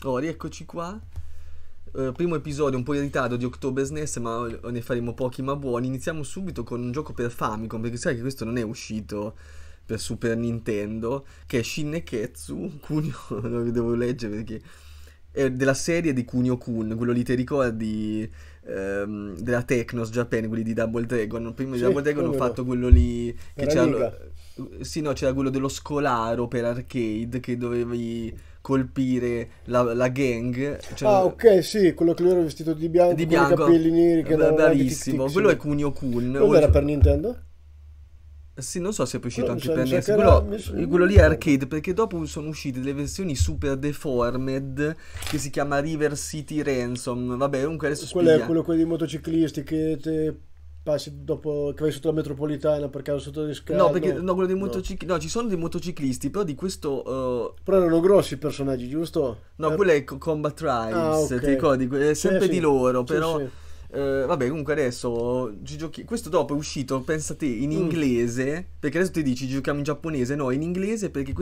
Oh, rieccoci qua. Primo episodio un po' in ritardo di October SNES, ma ne faremo pochi ma buoni. Iniziamo subito con un gioco per Famicom, perché sai che questo non è uscito per Super Nintendo, che è Shin Neketsu Kunio, lo devo leggere perché è della serie di Kunio Kun, quello lì ti ricordi della Technos Japan, quelli di Double Dragon. Prima di Sì, Double Dragon ho come no. fatto quello lì che Per c'era. Amiga. Sì, no, c'era quello dello scolaro per arcade che dovevi colpire la gang, Ah, cioè, ok, sì, quello che lui era vestito di bianco di con i bianco. capelli neri che andavano avanti tic Bravissimo, tic, quello è sì. Kunio Kun. Non era per Nintendo? Sì, non so se è poi uscito Quello anche per mi sa NES. che era... Quello non lì è ricordo. arcade, perché dopo sono uscite delle versioni super deformed che si chiama River City Ransom. Vabbè, comunque adesso Quello è spiega. quello dei motociclisti che te passi dopo che vai sotto la metropolitana per caso sotto le No, scale. perché No, no, quello dei no. motociclisti. No, ci sono dei motociclisti, però di questo. Però erano grossi i personaggi, giusto? No, quello è Combat Ah, Trials, ti ok. ricordi? È Sì, sempre di sì, loro, sì, però. sì. Vabbè, comunque adesso ci giochi. Questo dopo è uscito, pensa te, in Mm. inglese. Perché adesso ti dici giochiamo in giapponese. No, in inglese perché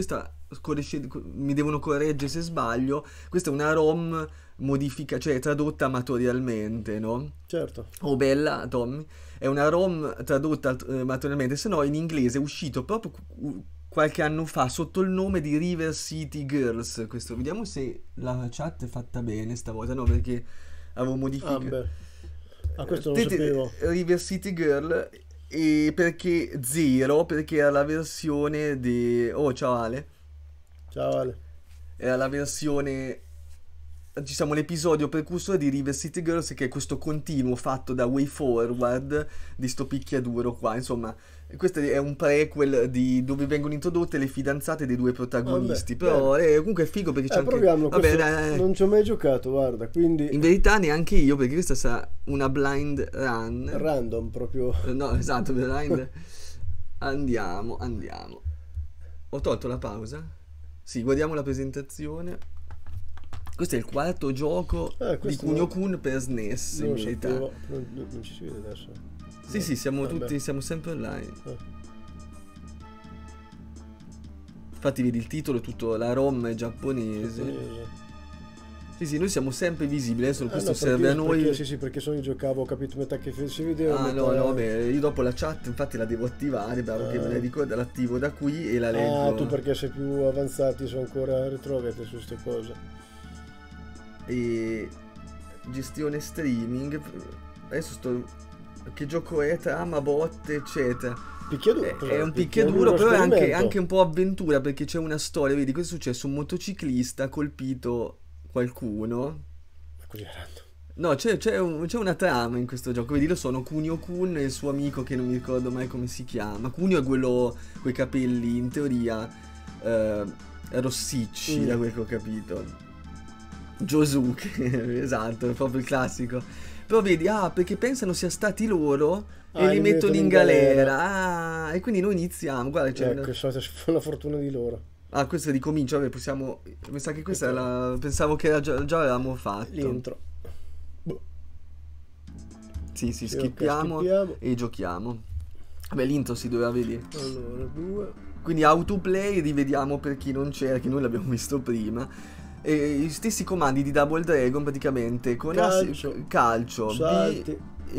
mi devono correggere se sbaglio. Questa è una ROM cioè tradotta amatorialmente, no? Certo. Oh, bella, Tommy. È una ROM tradotta amatorialmente, se no in inglese è uscito proprio qualche anno fa sotto il nome di River City Girls. Questo, vediamo se la chat è fatta bene stavolta. No, perché avevo Ah, modificato. beh. Ah, questo non sapevo. River City Girl. E perché Zero? Perché era la versione di. Oh, ciao Ale. Ciao Ale. Era la versione. Diciamo l'episodio precursore di River City Girls, che è questo continuo fatto da Way Forward di sto picchiaduro qua. Insomma, questo è un prequel di dove vengono introdotte le fidanzate dei due Vabbè, protagonisti. bene. Però comunque è figo perché c'è anche. Proviamolo, Vabbè, questo dai, dai. non ci ho mai giocato, guarda, quindi In verità neanche io, perché questa sarà una blind run. random proprio. No, esatto, blind. Andiamo, andiamo. Ho tolto la pausa? Sì, guardiamo la presentazione. Questo è il quarto gioco di Questo Kunio Kun per SNES, non in lo verità. sapevo, non ci si vede adesso. Sì, No. sì, siamo Vabbè. tutti, siamo sempre online. Ah. Infatti vedi il titolo, tutto, la ROM è giapponese. Giapponese. Sì, sì, noi siamo sempre visibili, adesso questo No, serve a noi. perché, sì, sì, perché se io giocavo, ho capito metà che si vedeva, Ah, metà... no, no, vabbè, io dopo la chat infatti la devo attivare, bravo che me ne ricorda, l'attivo da qui e la Ah, tu leggo. perché sei più avanzati, sono ancora retrogradi su queste cose. E gestione streaming. Adesso sto. Che gioco è? Trama, botte, eccetera. Picchiaduro, È un picchiaduro picchiaduro, però è esperimento. anche un po' avventura perché c'è una storia. Vedi, cosa è successo? Un motociclista ha colpito qualcuno. Così random. No, c'è una trama in questo gioco. Vedi, lo sono Kunio Kun e il suo amico che non mi ricordo mai come si chiama. Kunio è quello coi capelli, in teoria, rossicci, da quel che ho capito. Josuke, esatto, è proprio il classico. Però vedi, perché pensano sia stati loro e li mettono in galera. Ah, e quindi noi iniziamo. Guarda, c'è Ecco, la fortuna di loro. Ah, questo ricomincia, vabbè, possiamo. Mi sa che questa è la. Pensavo che era già l'avevamo fatto. L'intro. Boh. Sì, sì, Sì, ok, skippiamo skippiamo. e giochiamo. Vabbè, l'intro si doveva vedere. Allora, 2. Quindi autoplay, rivediamo per chi non c'era, che noi l'abbiamo visto prima. E gli stessi comandi di Double Dragon praticamente con calcio salti.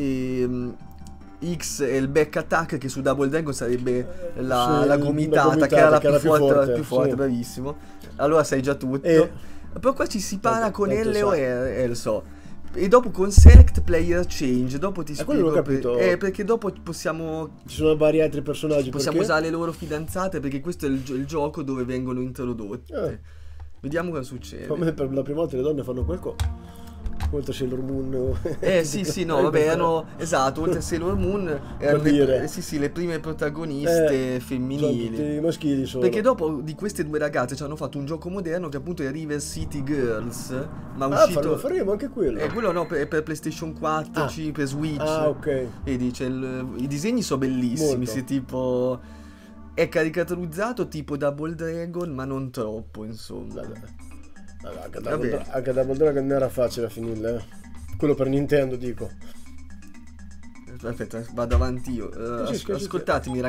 X e il back attack, che su Double Dragon sarebbe la la gomitata, che era la più forte, sì. bravissimo. Allora sai già tutto. Però qua ci si para con tanto L o sai. R, lo so. E dopo con Select Player Change, dopo ti quello spiego l'ho capito. perché dopo possiamo Ci sono vari altri personaggi. Possiamo perché? usare le loro fidanzate, perché questo è il gioco dove vengono introdotte. Vediamo cosa succede. Come per la prima volta le donne fanno qualcosa. Oltre Sailor Moon. Sì, no, vabbè, erano. Esatto, oltre a Sailor Moon erano le prime protagoniste femminili. Tutti maschili sono. Perché dopo di queste due ragazze ci hanno fatto un gioco moderno che appunto è River City Girls. Ma è uscito. Faremo anche quello. Quello no, per PlayStation 4, per Switch. Ah, ok. Vedi, i disegni sono bellissimi, Molto. se tipo. È caricaturizzato tipo Double Dragon, ma non troppo, insomma. Vabbè, anche Double Dragon non era facile a finirla, eh. Quello per Nintendo, dico. Aspetta, vado avanti io. Ascoltatemi,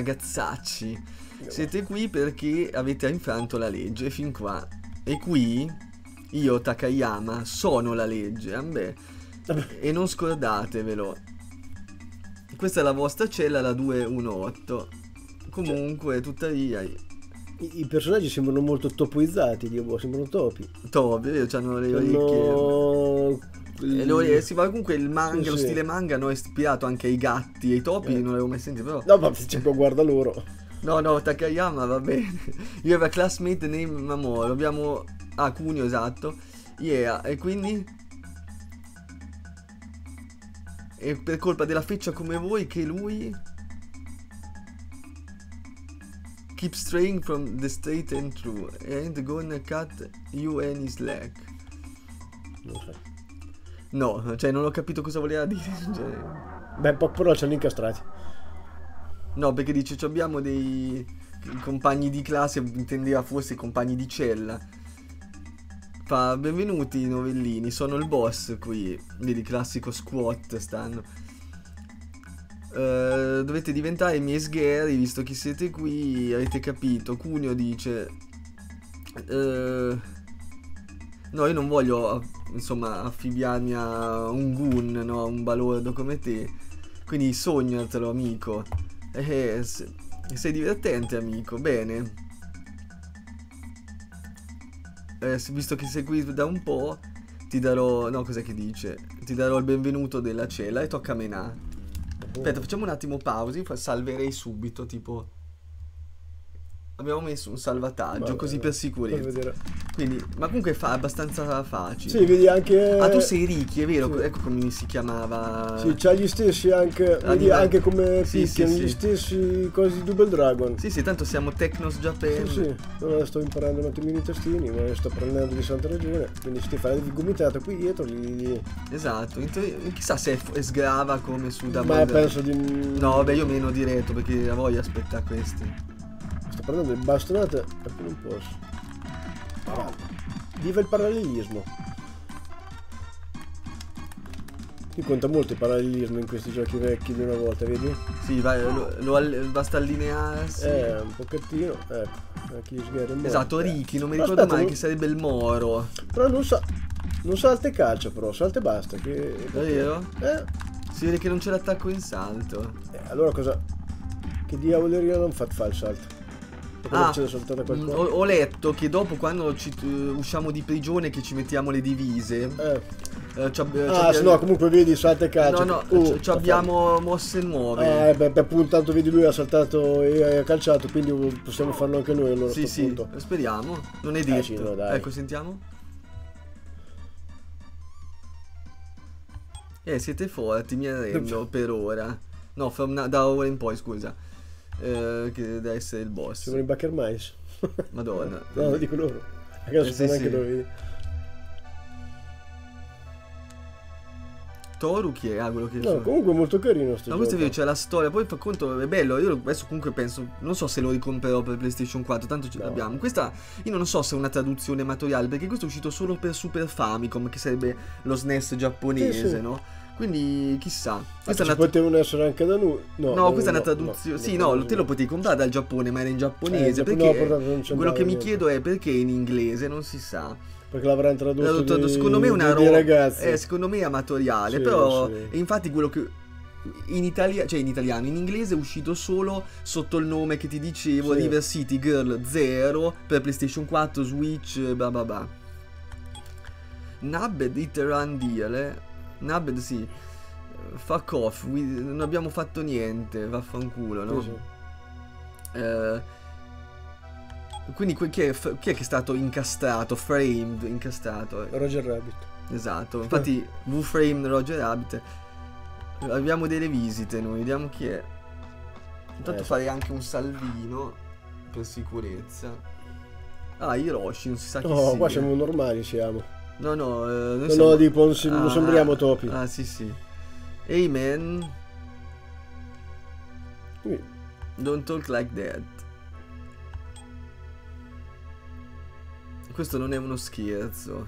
ragazzacci. Siete qui perché avete infranto la legge fin qua. E qui io, Takayama, sono la legge, vabbè. E non scordatevelo. Questa è la vostra cella, la 218. Comunque, tuttavia... I personaggi sembrano molto topoizzati, sembrano topi. Topi, hanno le orecchie. Sì, ma comunque il manga, lo stile manga hanno ispirato anche ai gatti e ai topi, non l'avevo mai sentito, però... No, ma tipo, guarda loro. No, Takayama va bene. You have a classmate named Mamoru. Abbiamo... Ah, Kunio, esatto. Yeah, e quindi... È per colpa della feccia come voi che lui... Keep straying from the straight and true. Ain't gonna cut you any slack. No, cioè non ho capito cosa voleva dire. Cioè... Beh, però ce li incastrati. No, perché dice abbiamo dei compagni di classe, intendeva forse compagni di cella. Fa, benvenuti novellini, sono il boss qui. Vedi, classico squat stanno. Dovete diventare i miei sgheri, visto che siete qui, avete capito. Cuneo dice no, io non voglio insomma affibbiarmi a un goon, no, a un balordo come te. Quindi sognatelo, amico. Sei divertente, amico, bene. Visto che sei qui da un po', ti darò... No, cos'è che dice? Ti darò il benvenuto della cella e tocca a menà. Aspetta, facciamo un attimo pausi, salverei subito, tipo... Abbiamo messo un salvataggio, così per sicurezza. Quindi, ma comunque fa abbastanza facile. Sì, vedi anche... Ah, tu sei Ricky, è vero? Sì. Ecco come si chiamava. Sì, c'ha gli stessi anche... Vedi anche come picchiano gli stessi cosi di Double Dragon. Sì, tanto siamo Technos Japan. Sì. Allora sto imparando un attimino i tastini, ma sto prendendo di santa ragione. Quindi se fai il gomitato qui dietro Esatto, chissà se è sgrava come su Double Ma Dragon. penso di... No, vabbè, io meno diretto perché la voglio aspettare questi. Sto prendendo le bastonate perché non posso. Viva il parallelismo. Qui conta molto il parallelismo in questi giochi vecchi di una volta, vedi? Sì, basta allinearsi. Un pochettino, ecco. Anche gli sgherri. Esatto, Ricky, non mi ricordo mai che sarebbe il Moro. Però non salta e calcia, però, salta e basta. Che... Davvero? Si vede che non c'è l'attacco in salto. Allora cosa? Che diavoleria non fa il salto? C'è ho letto che dopo quando usciamo di prigione che ci mettiamo le divise no, comunque vedi salta e calcia. No, abbiamo mosse nuove. Appunto, tanto vedi lui ha saltato e ha calciato, quindi possiamo farlo anche noi allora. Sì, speriamo. Non è detto. No, dai. Ecco, sentiamo. Siete forti, mi arrendo per ora. No, da ora in poi, scusa. Che deve essere il boss. Sono i Baker Mice. Madonna. No, dico loro. Anche sì. loro, vedi. Toru chi è? Quello che comunque è molto carino sto gioco. Questo è vero, c'è la storia, poi fa conto, è bello, io adesso comunque penso, non so se lo ricomprerò per PlayStation 4, tanto ce l'abbiamo. Questa, io non so se è una traduzione amatoriale, perché questo è uscito solo per Super Famicom, che sarebbe lo SNES giapponese, no? Quindi chissà. Questa potevano essere anche da noi. No, questa è una traduzione. No, te lo potevi comprare dal Giappone, ma era in giapponese. Perché quello che mi chiedo è perché in inglese, non si sa. Perché l'avranno tradotto secondo me è una roba ragazzi. Secondo me è amatoriale, però infatti quello che in italiano, in inglese è uscito solo sotto il nome che ti dicevo, River City Girl 0 per PlayStation 4, Switch, bla bla bla. Nabbed Hit Run Deal, Nabbed sì. Fuck off, non abbiamo fatto niente, vaffanculo, no? Quindi chi è che è stato incastrato, incastrato? Roger Rabbit. Esatto, infatti V-Frame Roger Rabbit. Abbiamo delle visite noi, vediamo chi è. Intanto farei anche un salvino per sicurezza. Hiroshi, non si sa chi sia. No, qua siamo normali, siamo. No, noi siamo... tipo non sembriamo topi. Sì. Amen. Don't talk like that. Questo non è uno scherzo.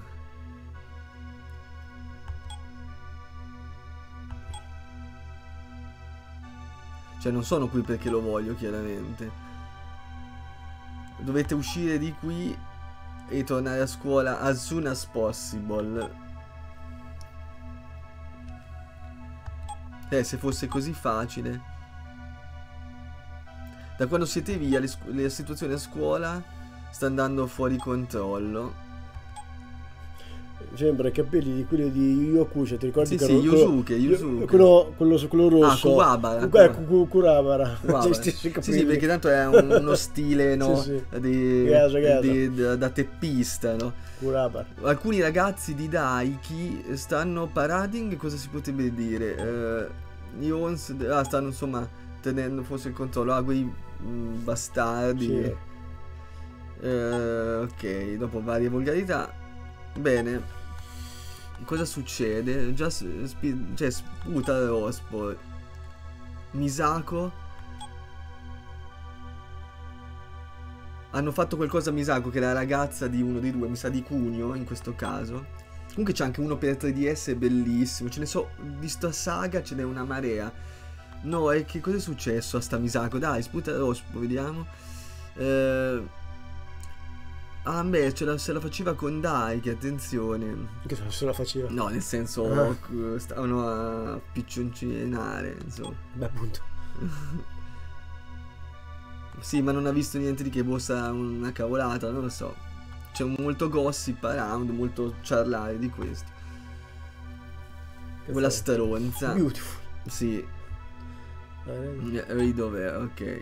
Cioè non sono qui perché lo voglio, chiaramente. Dovete uscire di qui e tornare a scuola as soon as possible. Se fosse così facile. Da quando siete via la situazione a scuola sta andando fuori controllo. Sembra i capelli di quelli di Yokusha, ti ricordi? Sì, Yusuke. Quello rosso. Kuwabara. Kuwabara. Sì, perché tanto è uno stile, no? Sì. Da teppista, no? Kuwabara. Alcuni ragazzi di Daiki stanno parading, cosa si potrebbe dire? Stanno insomma tenendo forse il controllo. Quei bastardi. Sì. Ok, dopo varie volgarità. Bene. Cosa succede? Già sputa Rospo. Misako. Hanno fatto qualcosa a Misako, che è la ragazza di uno dei due, mi sa di Kunio in questo caso. Comunque c'è anche uno per 3DS bellissimo. Ce ne so, di sta saga ce n'è una marea. No, e che cosa è successo a sta Misako? Dai, sputa Rospo, vediamo. Se la faceva con Daiki, attenzione. Che se la faceva? No, nel senso, stavano a piccioncinare, insomma. Beh, appunto. Sì, ma non ha visto niente di che, bossa una cavolata, non lo so. C'è molto gossip around, molto ciarlare di questo. Quella stronza. Beautiful. Sì. Dov'è? Ok.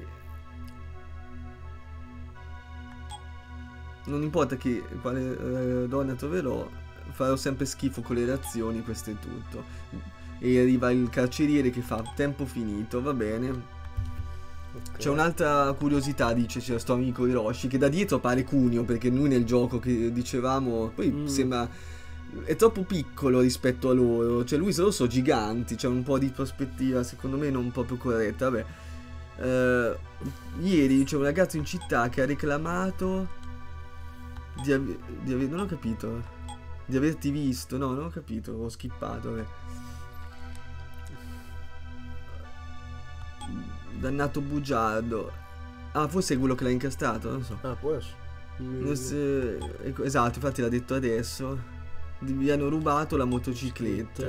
Non importa quale donna troverò, farò sempre schifo con le reazioni, questo è tutto. E arriva il carceriere che fa tempo finito, va bene. Okay. C'è un'altra curiosità, dice c'è sto amico Hiroshi, che da dietro pare Kunio, perché lui nel gioco che dicevamo, poi sembra, è troppo piccolo rispetto a loro, cioè lui sono giganti, c'è un po' di prospettiva secondo me non proprio corretta, vabbè. Ieri c'è un ragazzo in città che ha reclamato non ho capito. Di averti visto. No, non ho capito. Ho skippato. Vabbè. Dannato bugiardo. Forse è quello che l'ha incastrato. Non so. Può essere. Esatto, infatti l'ha detto adesso. Vi hanno rubato la motocicletta.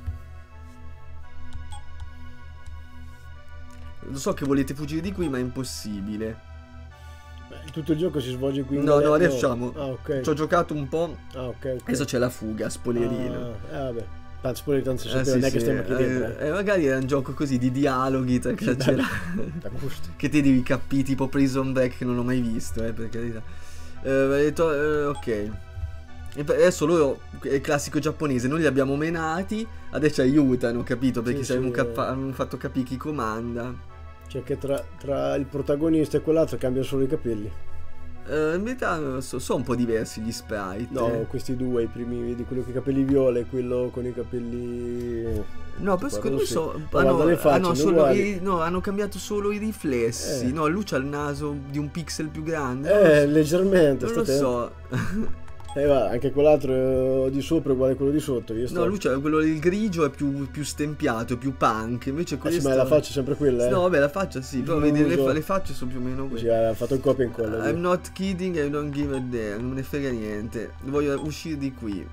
Lo so che volete fuggire di qui, ma è impossibile. Tutto il gioco si svolge qui in No, adesso diciamo. Okay. Ci ho giocato un po'. Okay. Adesso c'è la fuga, spoilerino. Vabbè. Tanto spoiler, tanto si sapeva, non è che stiamo qui dentro. Magari era un gioco così di dialoghi tra carcerati. Che te devi capire, tipo Prison Break, che non ho mai visto, per carità. Ok. E adesso loro, è il classico giapponese, noi li abbiamo menati, adesso ci aiutano, capito? Perché abbiamo fatto capire chi comanda. Cioè che tra il protagonista e quell'altro cambiano solo i capelli. In verità sono un po' diversi gli sprite. No, questi due, i primi, vedi quello con i capelli viola e quello con i capelli. No, però secondo me hanno cambiato solo i riflessi. No, lui c'ha il naso di un pixel più grande. Leggermente. Non lo so. Anche quell'altro di sopra è uguale a quello di sotto. No, lui c'ha quello il grigio è più stempiato, più punk. Invece questo. Ma la faccia è sempre quella, No, vabbè, la faccia sì. Però vedi, le facce sono più o meno quelle. Sì, ha fatto il copia e incolla. I'm not kidding, I don't give a damn. Non me ne frega niente. Voglio uscire di qui.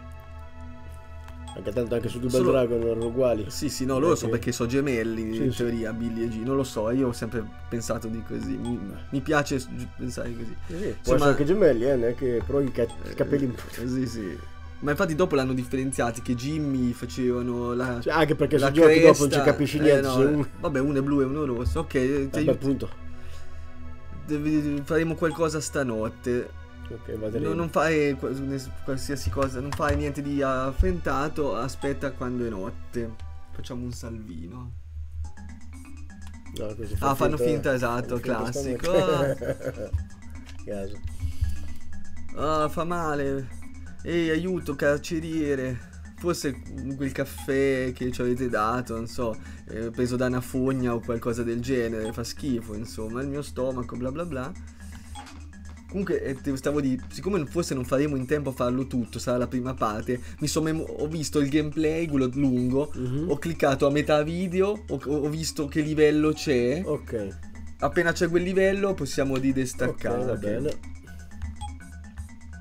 Anche tanto anche su Double Dragon erano uguali. Sì, no, loro so perché sono gemelli in teoria, Billy e G. Non lo so, io ho sempre pensato di così. Mi piace pensare così. Può essere anche gemelli, neanche però i capelli. Sì. Ma infatti dopo l'hanno differenziati, che Jimmy facevano la anche perché se giochi dopo non ci capisci niente. Vabbè, uno è blu e uno rosso. Ok, appunto. Faremo qualcosa stanotte. Non fare qualsiasi cosa, non fare niente di affrentato, aspetta quando è notte. Facciamo un salvino. Fanno finta, esatto, classico. Fa male. Ehi, aiuto, carceriere. Forse quel caffè che ci avete dato, non so, preso da una fogna o qualcosa del genere, fa schifo, insomma, il mio stomaco, bla bla bla. Comunque stavo di, siccome forse non faremo in tempo a farlo tutto, sarà la prima parte, ho visto il gameplay, quello lungo, ho cliccato a metà video, ho visto che livello c'è. Ok. Appena c'è quel livello possiamo destaccare. Ok, va bene.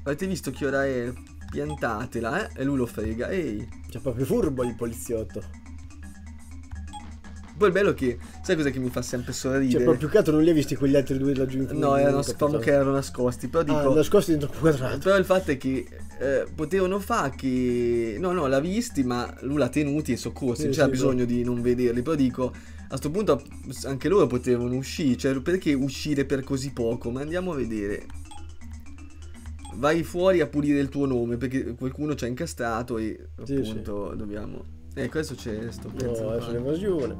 Avete visto che ora è? Piantatela, e lui lo frega. Ehi. C'è proprio furbo il poliziotto. Poi il bello è che, sai cos'è che mi fa sempre sorridere? Cioè, proprio più che altro non li hai visti quegli altri due laggiù in fondo? No, famo che erano nascosti, però dico... nascosti dentro il quadrato. Però il fatto è che potevano fare che... No, l'ha visti, ma lui l'ha tenuti e soccorsi, Sì, non c'era sì, bisogno di non vederli. Però dico, a sto punto anche loro potevano uscire, cioè perché uscire per così poco? Ma andiamo a vedere. Vai fuori a pulire il tuo nome, perché qualcuno ci ha incastrato e Sì, appunto dobbiamo... Ecco, adesso c'è sto pezzo. No, adesso l'evasione.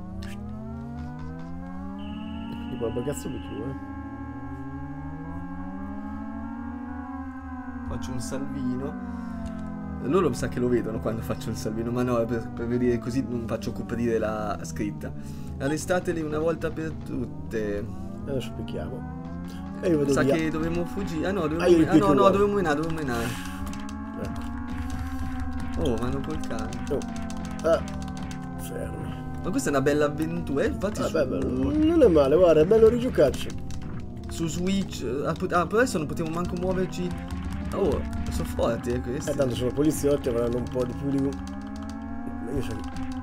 Di qua bagazzo di più, Faccio un salvino. Loro mi sa che lo vedono quando faccio il salvino, ma no, per vedere così non faccio coprire la scritta. Arrestateli una volta per tutte. Adesso picchiamo. E io vado Sa via. che dobbiamo fuggire. Ah no, no, dobbiamo menare. Ecco. Oh, vanno col cane. Fermi. Ma questa è una bella avventura, infatti Non è male, guarda, è bello rigiocarci. su Switch. Però adesso non potevo manco muoverci. Oh, sono forti questi. Tanto sono poliziotti, avranno un po' di più di... Io sono...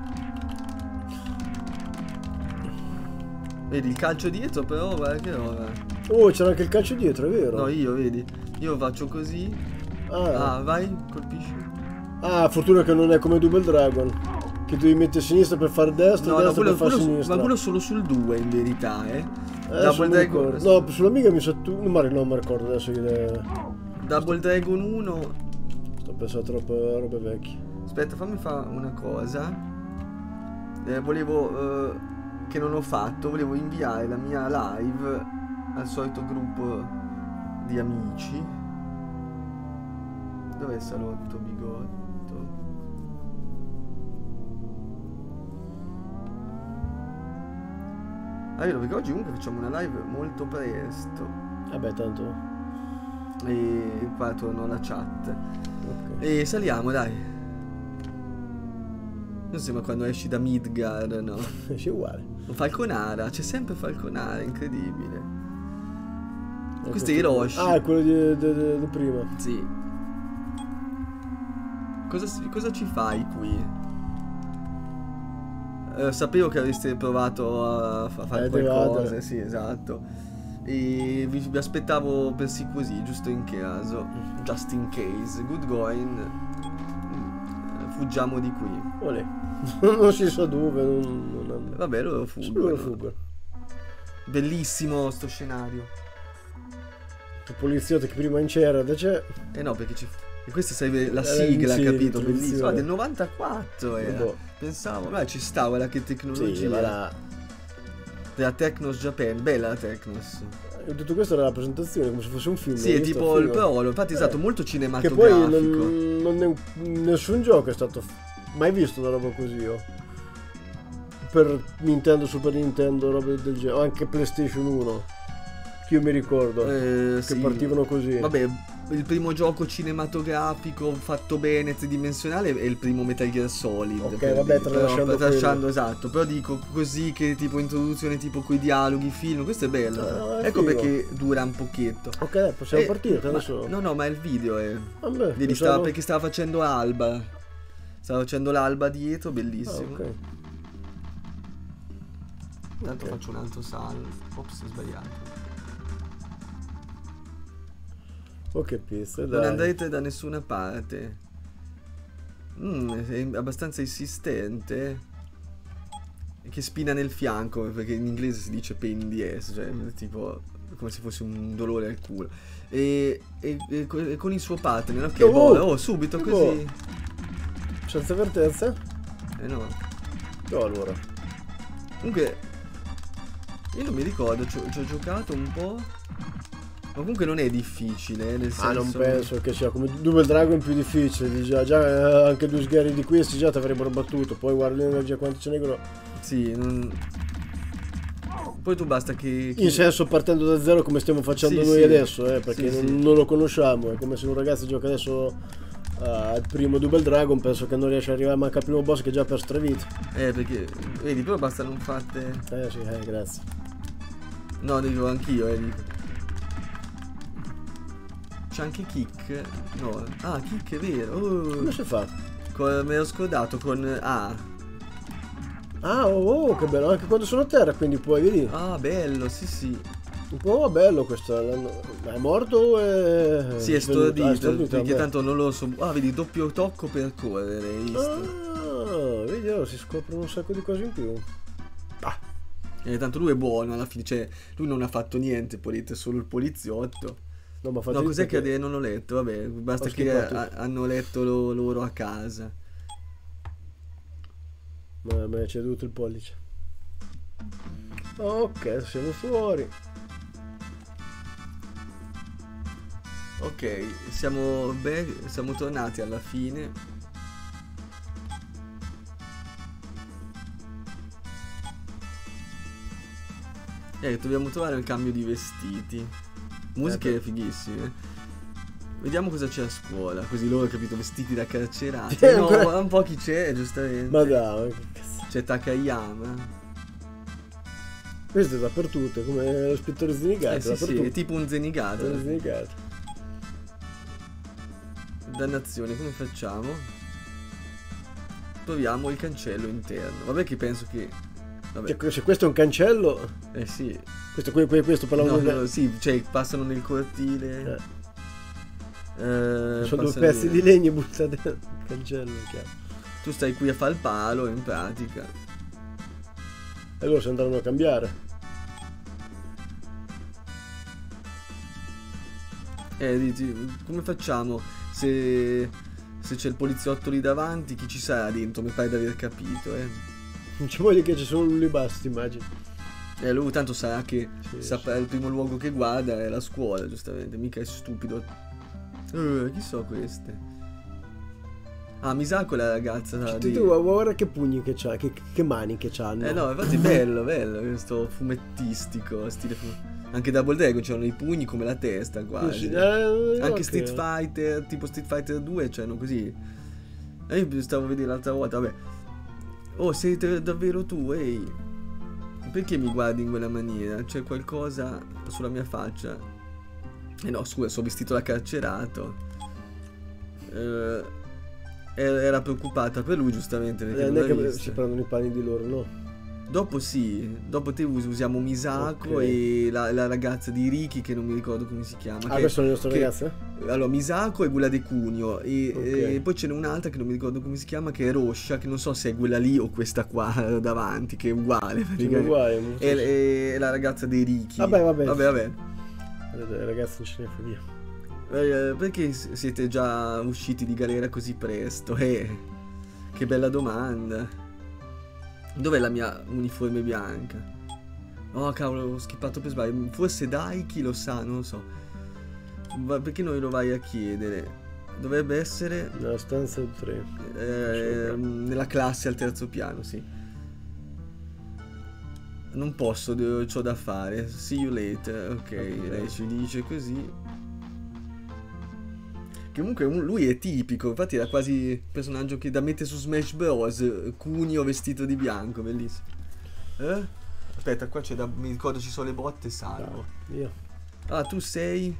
Vedi il calcio dietro, però guarda che roba. Oh, c'era anche il calcio dietro, è vero? No, vedi. Io faccio così. Vai, colpisci. Fortuna che non è come Double Dragon, che devi mettere a sinistra per fare destra, destra per fare sinistra. Ma quello solo sul 2 in verità, Double Dragon. No, sull'Amiga mi sa tu. Non mi ricordo adesso che... Double Dragon 1. Sto pensando a troppe robe vecchie. Aspetta, fammi fare una cosa. Volevo che non ho fatto, volevo inviare la mia live al solito gruppo di amici. Dov'è il salotto bigotto? Allora, perché oggi comunque facciamo una live molto presto. Vabbè, tanto. E qua torno alla chat. Okay. E saliamo, dai. Non sembra quando esci da Midgar, no? Esci uguale. Falconara, c'è sempre Falconara, incredibile. Questo è Hiroshi. È quello di prima. Sì. Cosa ci fai qui? Sapevo che avreste provato a fare qualcosa, sì, esatto. E vi aspettavo per sì così, giusto in caso. Just in case. Good going. Fuggiamo di qui. Olè. Non si sa dove. Vabbè, loro fuggono. Fuggono. Bellissimo sto scenario. Il poliziotto che prima in c'era, c'è. No, perché e questa sarebbe la sigla, capito? Bellissimo. Del 94 era. Pensavo, ma ci stava la che tecnologia. Sì, della Technos Japan, bella la Technos. Tutto questo era la presentazione, come se fosse un film. Sì, è tipo il prologo, infatti è stato molto cinematografico. Che poi nessun gioco è stato mai visto una roba così io. Per Nintendo, Super Nintendo, roba del genere, o anche PlayStation 1. Che io mi ricordo che partivano così. Vabbè, il primo gioco cinematografico fatto bene, tridimensionale, è il primo Metal Gear Solid. Ok, vabbè, tralasciando esatto. Però dico così, che tipo introduzione, tipo coi dialoghi, film, questo è bello. Ecco figo. Perché dura un pochetto. Ok, possiamo partire adesso. No, ma il video è. Vabbè, perché stava facendo Alba. Stava facendo l'alba dietro, bellissimo. Ok. Intanto faccio un altro salto. Ops, ho sbagliato. Ok, pizza, dai. Non andrete da nessuna parte. È abbastanza insistente. Che spina nel fianco, perché in inglese si dice pain in the ass, cioè tipo come se fosse un dolore al culo. E con il suo partner, ok, subito così. Senza avvertenza? No. No, allora. Comunque io non mi ricordo, ci ho giocato un po'. Ma comunque non è difficile, nel senso... non penso che sia come Double Dragon più difficile. Già anche due sgherri di questi già ti avrebbero battuto. Poi guarda l'energia quanto ce n'è. Sì, poi tu basta che... In senso partendo da zero come stiamo facendo noi adesso, perché non lo conosciamo. È come se un ragazzo gioca adesso al primo Double Dragon, penso che non riesce ad arrivare manca al primo boss che già per stravita. Perché, vedi, però basta non fatte... Sì, grazie. No, dico anch'io, dico. C'è anche Kick. No. Ah, Kick è vero. Oh. Come si fa? Me l'ho scordato con A. Ah, oh, che bello, anche quando sono a terra, quindi puoi, vedi? Ah, bello, sì, sì. Un po' bello questo. Ma è morto o è... Sì, è stordito, perché vabbè. tanto non lo so. Ah, vedi, doppio tocco per correre, hai visto? Ah, vedi, allora si scoprono un sacco di cose in più. Ah, Tanto lui è buono alla fine, cioè, lui non ha fatto niente, è solo il poliziotto. no, ma fate No, cos'è perché- che non ho letto? Vabbè, basta Ho che schippato. hanno letto loro a casa. Ma mi è ceduto il pollice. Ok, siamo fuori. Ok, siamo tornati alla fine. Dobbiamo trovare il cambio di vestiti. Musiche fighissime. Vediamo cosa c'è a scuola, così loro, capito, vestiti da carcerati. No, ancora- un po' chi c'è, giustamente. Ma dai, che cazzo. C'è Takayama. Questo è dappertutto, è come lo spittore Zenigato, Sì, sì, dappertutto. è tipo un Zenigata. Lo Zenigato. Dannazione, come facciamo? Troviamo il cancello interno. Vabbè che penso che... Vabbè. Cioè, se questo è un cancello, Eh sì. questo per la No, sì, cioè passano nel cortile. sono due passano pezzi via. di legno buttati nel cancello, chiaro. Tu stai qui a fare il palo, in pratica. E loro si andranno a cambiare. Dici, come facciamo? Se c'è il poliziotto lì davanti, chi ci sarà dentro? Mi pare di aver capito, Non ci voglio che ci sono lì basti, immagino. Lui tanto sarà che Sì, saprà il primo luogo che guarda è la scuola, giustamente, mica è stupido. Chi so queste? Ah, Misako è la ragazza di... Tu guarda che pugni che c'ha, che mani che c'hanno. No, infatti è bello, questo fumettistico, stile Anche Double Dragon c'hanno i pugni come la testa, quasi. Sì, Anche ok. Street Fighter, tipo Street Fighter 2, c'hanno così. Io stavo a vedere l'altra volta, vabbè. Oh, sei davvero tu, ehi. Perché mi guardi in quella maniera? C'è qualcosa sulla mia faccia? No, scusa, sono vestito da carcerato. Era preoccupata per lui, giustamente, perché non Non è l'ha che visto. si prendono i panni di loro, no? Dopo sì, dopo te usiamo Misako Ok. e la ragazza di Riki che non mi ricordo come si chiama. Ah, queste sono le nostre ragazze? Allora, Misako è quella di Cuneo e, Ok. e poi ce n'è un'altra che non mi ricordo come si chiama, che è Roscia, che non so se è quella lì o questa qua davanti, che è uguale. Sono praticamente. uguali. molto È la ragazza dei Riki. Vabbè. Vabbè. Ragazzi, non ce ne fa via. Perché siete già usciti di galera così presto? Che bella domanda. Dov'è la mia uniforme bianca? Oh cavolo, ho skippato per sbaglio. Forse Daiki lo sa, non lo so. Perché non lo vai a chiedere? Dovrebbe essere Nella stanza 3. nella classe al terzo piano, sì. Non posso, c'ho da fare. See you later. Ok, lei ci dice così. Comunque lui è tipico, infatti era quasi il personaggio che da mettere su Smash Bros. Cuneo vestito di bianco, bellissimo. Aspetta, qua c'è mi ricordo ci sono le botte, salvo. Via. Ah, tu sei...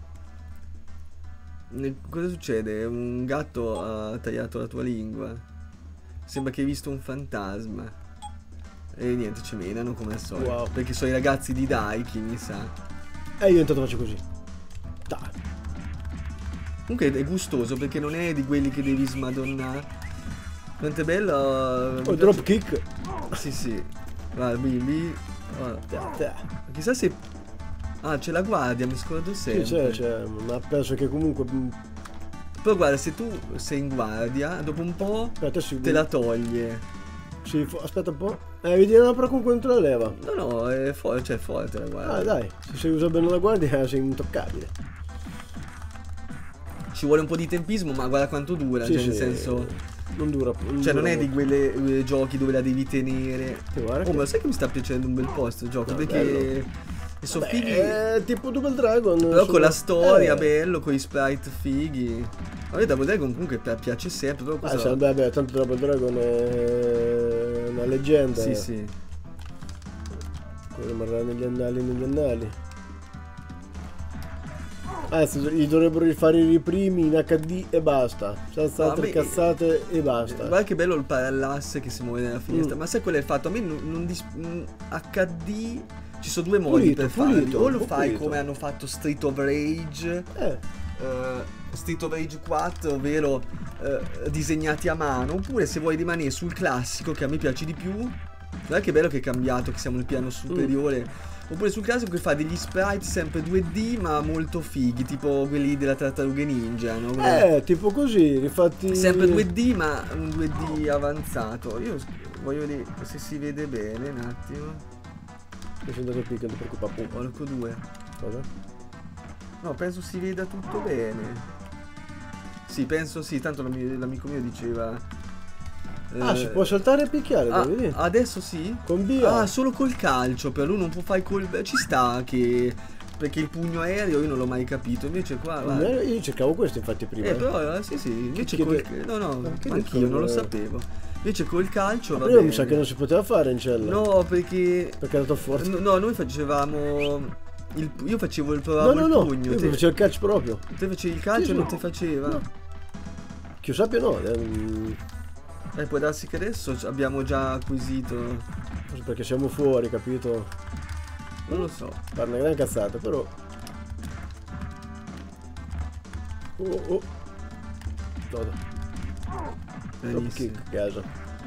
Cosa succede? Un gatto ha tagliato la tua lingua. Sembra che hai visto un fantasma. E niente, ci menano come al solito. Wow. Perché sono i ragazzi di Daiki, mi sa. E io intanto faccio così. Dai. Comunque è gustoso perché non è di quelli che devi smadonnare. Quanto è bello. Oh, drop kick. Sì, sì. Guarda, bimbi. Chissà se... Ah, c'è la guardia, mi scordo sempre. Sì, c'è, ma penso che comunque... Però guarda, se tu sei in guardia, dopo un po' Aspetta, sì, te la toglie. sì, aspetta un po'. Vediamo però comunque non te la leva. No, è forte la guardia. Ah, dai, se usa bene la guardia sei intoccabile. Ci vuole un po' di tempismo, ma guarda quanto dura, Sì, cioè nel sì, senso... Non dura. Cioè non dura è di molto. quelle giochi dove la devi tenere. Sì, guarda Oh, che- ma sai che mi sta piacendo un bel posto il gioco? No, Perché... bello. sono Beh, fighi... è tipo Double Dragon. Però con la storia, beh. bello, con i sprite fighi. A me Double Dragon comunque piace sempre, però cosa... Beh, tanto Double Dragon è una leggenda. Sì, sì. Quello rimarrà negli annali. Anzi, gli dovrebbero rifare i riprimi in HD e basta. Senza altre cazzate e basta. Guarda che bello il parallasse che si muove nella finestra. Ma sai qual è il fatto? A me HD ci sono due modi per farli. O lo fai come hanno fatto Street of Rage. Street of Rage 4, ovvero disegnati a mano. Oppure se vuoi rimanere sul classico, che a me piace di più. Guarda che bello che è cambiato, che siamo nel piano superiore. Oppure sul classico che fa degli sprite sempre 2D ma molto fighi, tipo quelli della Tartarughe Ninja, no? Tipo così, rifatti... Sempre 2D ma un 2D avanzato. Io voglio vedere se si vede bene un attimo. Mi sono andato qui, non ti preoccupare. Orco 2. Cosa? No, penso si veda tutto bene. Sì, penso sì, tanto l'amico mio diceva... si può saltare e picchiare, vedi? Adesso sì? Con B. Solo col calcio, per lui non può fare ci sta che... Perché il pugno aereo io non l'ho mai capito, invece qua... Io cercavo questo infatti prima. Però sì, invece no, anch'io non lo sapevo. Invece col calcio va bene. Mi sa che non si poteva fare in cella. No, perché era troppo forte. No, noi facevamo... Io facevo il pugno. Io facevo il calcio proprio. Te facevi il calcio e non ti faceva? No. Che io sappia no. Può darsi che adesso abbiamo già acquisito. Forse perché siamo fuori, capito? Non lo so. Fare una gran cazzata, però. Benissimo. Che casa.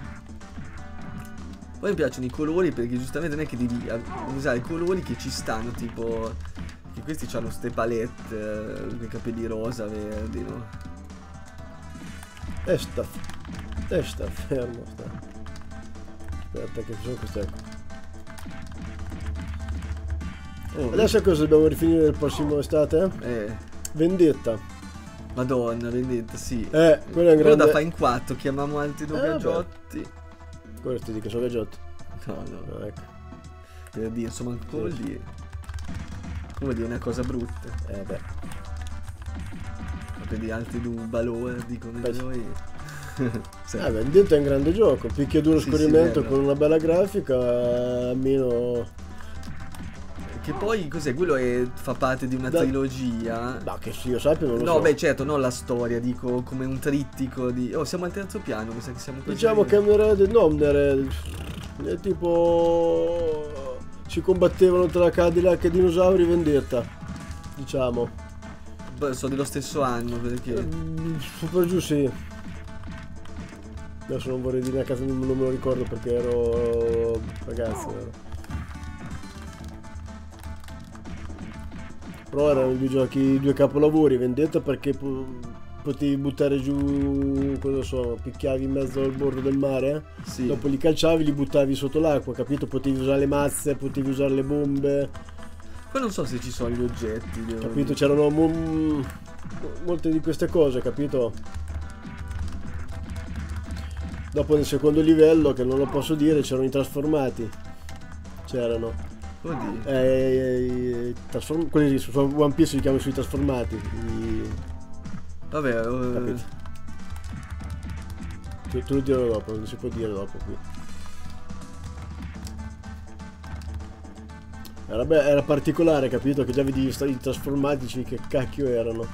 Poi mi piacciono i colori perché giustamente non è che devi usare i colori che ci stanno, tipo che questi hanno ste palette, i capelli rosa, verdi, no? Sta fermo, sta. Aspetta che sono queste. Adesso cosa dobbiamo rifinire il prossimo estate? Vendetta. Madonna, Vendetta, sì. Quello è un grande... Quello da fare in 4, chiamiamo altri due gaggiotti. Questo dico sono gaggiotti. No. Ecco. Per dire, insomma, come vuol dire? Come dire una cosa brutta? Per dire altri due balordi come noi. Sì. Vendetta è un grande gioco, picchiaduro scorrimento con una bella grafica, almeno... Che poi cos'è? Quello fa parte di una trilogia. No, che sì, io sappia non lo so. No, beh, certo, non la storia, dico come un trittico di... Oh, siamo al terzo piano, mi sa che siamo così. Diciamo che è tipo... Si combattevano tra Cadillac e dinosauri, Vendetta. Diciamo. Beh, sono dello stesso anno, perché... Super giù, sì. Adesso non vorrei dire a caso, non me lo ricordo perché ero ragazzo. Però erano due capolavori, Vendetta perché potevi buttare giù, cosa so, picchiavi in mezzo al bordo del mare, sì. Dopo li calciavi, li buttavi sotto l'acqua, capito? Potevi usare le mazze, potevi usare le bombe. Poi non so se ci sono gli oggetti, capito? C'erano molte di queste cose, capito? Dopo nel secondo livello, che non lo posso dire, c'erano i trasformati. C'erano. Quelli su One Piece si chiamano sui trasformati. Vabbè, capito? Te lo dirò dopo, non si può dire dopo qui. Era particolare, capito? Che già vedi i trasformatici che cacchio erano.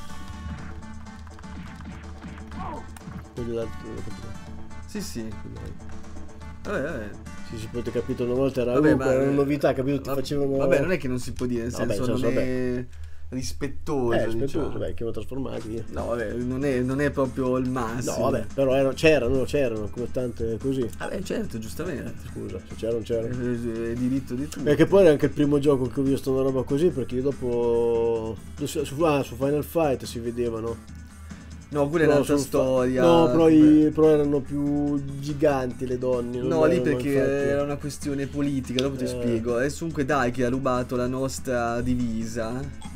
Sì. Vabbè. Si poteva capire una volta era una novità, capito? Ti facevano... Vabbè, non è che non si può dire, nel senso non è rispettoso, diciamo. Vabbè, che lo trasformati. No, vabbè, non è proprio il massimo. No, vabbè, però c'erano come tante così. Vabbè, certo, giustamente. Scusa, se c'erano. È diritto di tutto. Perché poi era anche il primo gioco che ho visto una roba così, perché io dopo su Final Fight si vedevano. No, quella è un'altra storia. No, però erano più giganti le donne. No, lì perché era una questione politica, dopo ti spiego. Adesso comunque dai che ha rubato la nostra divisa.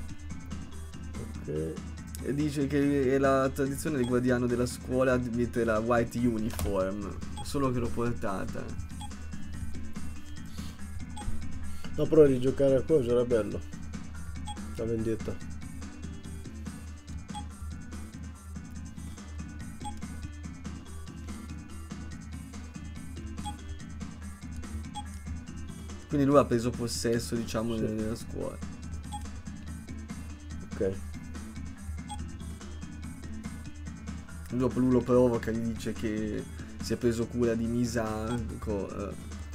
Ok. E dice che è la tradizione del guardiano della scuola di mettere la white uniform. Solo che l'ho portata. No, però rigiocare a cosa era bello. La vendetta. Quindi lui ha preso possesso, diciamo, della scuola. Ok. Dopo lui lo provoca, gli dice che si è preso cura di Misako.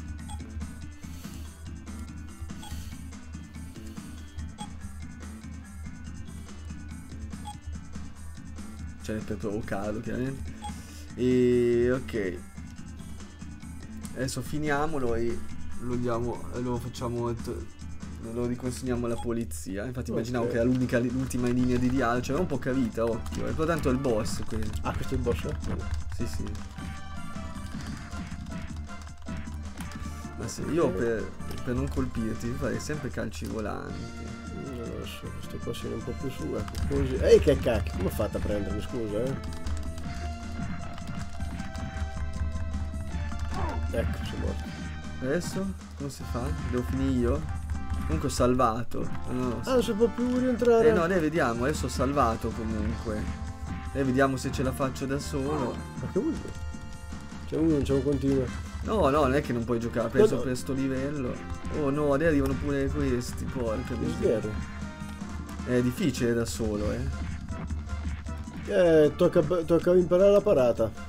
Cioè per provocarlo chiaramente. E ok. Adesso finiamolo e lo diamo, lo facciamo, lo riconsegniamo alla polizia. Infatti immaginavo che era l'ultima linea di dialogo, cioè era un po' capita, occhio. Però tanto è il boss quello. Ah, questo è il boss? Sì, sì. Ma se io per non colpirti farei sempre calci volanti. Adesso questo qua si è un po' più su, ecco, così. Ehi, che cacchio, come ho fatto a prendermi, scusa, Ecco, sono morto. Adesso come si fa? Devo finire io? Comunque ho salvato. No. Ah, non si può più rientrare? No, vediamo, adesso ho salvato comunque. Vediamo se ce la faccio da solo. Ma che vuoi? C'è uno, non c'è un continuo. No, non è che non puoi giocare, penso per sto livello. Oh no, adesso arrivano pure questi, porca miseria. È difficile da solo, tocca imparare la parata.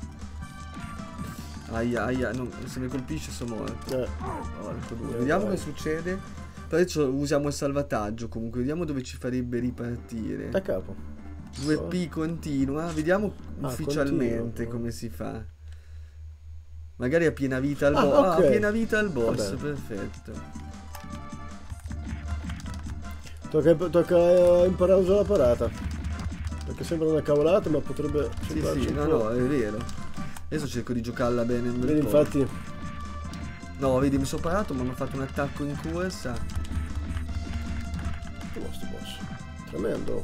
Aia, no, se mi colpisce sono morto. Vediamo cosa succede. Per adesso usiamo il salvataggio comunque, vediamo dove ci farebbe ripartire. Da capo. 2P continua, vediamo ufficialmente come si fa. Magari a piena vita al boss. Okay. A piena vita al boss, perfetto. Tocca imparare a usare la parata. Perché sembra una cavolata, ma potrebbe... Sì, no, è vero. Adesso cerco di giocarla bene. Vedi, infatti... No, vedi, mi sono parato, ma mi ha fatto un attacco in corsa. Sto boss. Tremendo.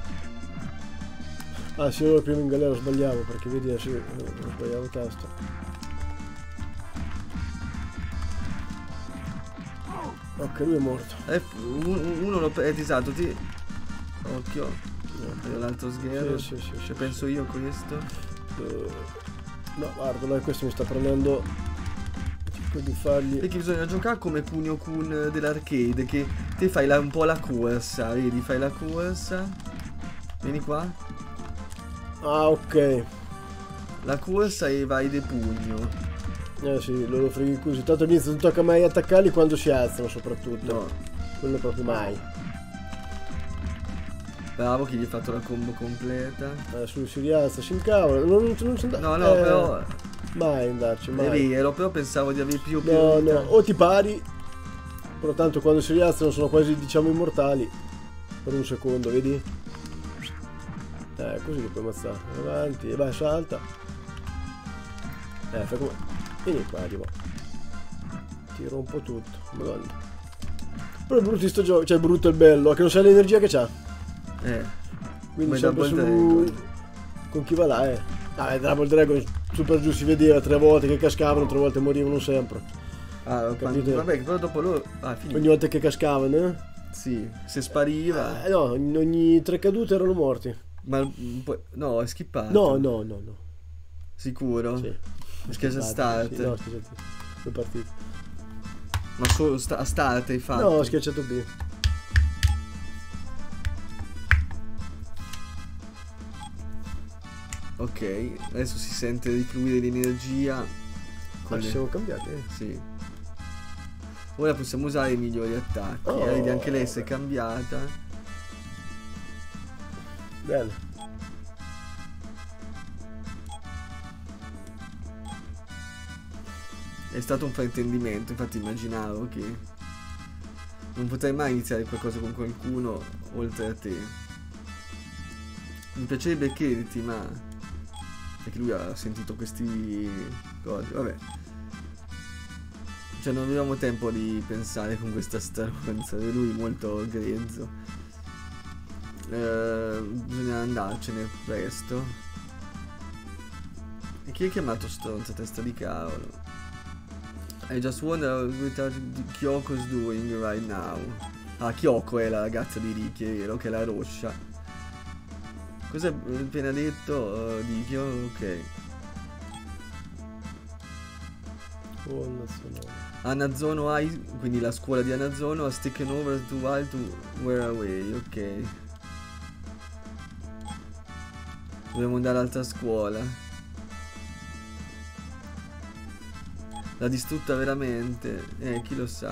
Ah, sì, io prima in galera sbagliavo, perché vedi, sì, sbagliavo tasto. Ok, lui è morto. Uno l'ho precisato, ti... Occhio. L'altro sgherro. Sì. Penso io questo. No, guarda, questo mi sta prendendo. Cerco di fargli. Perché bisogna giocare come Kunio Kun dell'arcade, che te fai un po' la corsa, vedi? Fai la corsa. Vieni qua. Ah, ok. La corsa e vai de pugno. Sì, loro freghi così. Tanto all'inizio non tocca mai attaccarli quando si alzano, soprattutto. No. Quello proprio mai. Bravo che gli hai fatto la combo completa. Adesso si rialza, si incavola. Non si andrà. No, però. Mai andarci, mai. È vero, però pensavo di avere più. No, o ti pari. Però tanto quando si rialzano sono quasi, diciamo, immortali. Per un secondo, vedi? Così li puoi ammazzare. Avanti, e vai, salta. Fai come. Vieni qua, arrivo. Tiro un po' tutto. Madonna. Però è brutto sto gioco. Cioè, brutto e bello. Che non sai l'energia che c'ha. Quindi sempre su... Con chi va là, Double Dragon super giù si vedeva 3 volte che cascavano, 3 volte morivano sempre. Capito? Vabbè, però dopo loro... Ogni volta che cascavano, Sì, se spariva... no, ogni 3 cadute erano morti. Ma no, è skippato. No. Sicuro? Sì. Schiaccia start. Sì, no, scusate. 2 partite. Ma solo a start hai fatto? No, ho schiacciato B. Ok, adesso si sente rifluire l'energia. Ci siamo cambiati? Sì. Ora possiamo usare i migliori attacchi. Vedi, anche lei si è cambiata. Bene. È stato un fraintendimento, infatti immaginavo che non potrei mai iniziare qualcosa con qualcuno oltre a te. Mi piacerebbe chiederti, ma... Perché lui ha sentito questi cose, vabbè. Cioè non avevamo tempo di pensare con questa stronza, lui molto grezzo. Bisogna andarcene presto. E chi è chiamato stronza, testa di cavolo? I just wonder what Kyoko's doing right now. Ah, Kyoko è la ragazza di Riki, è vero, che è la roscia. Cosa hai appena detto di Kyo? Ok. Anazono High, quindi la scuola di Anazono, ha taken over to while to wear away, ok. Dobbiamo andare all'altra scuola. L'ha distrutta veramente? Chi lo sa.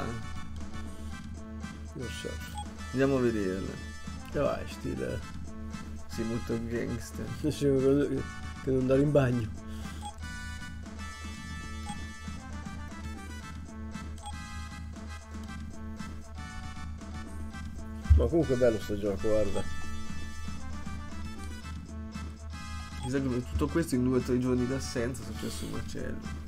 Non so. Andiamo a vederla. E vai, stile. Sì, molto gangster. Che non andare in bagno. Ma comunque è bello sto gioco, guarda. Chissà come tutto questo in 2 o 3 giorni d'assenza è successo un macello.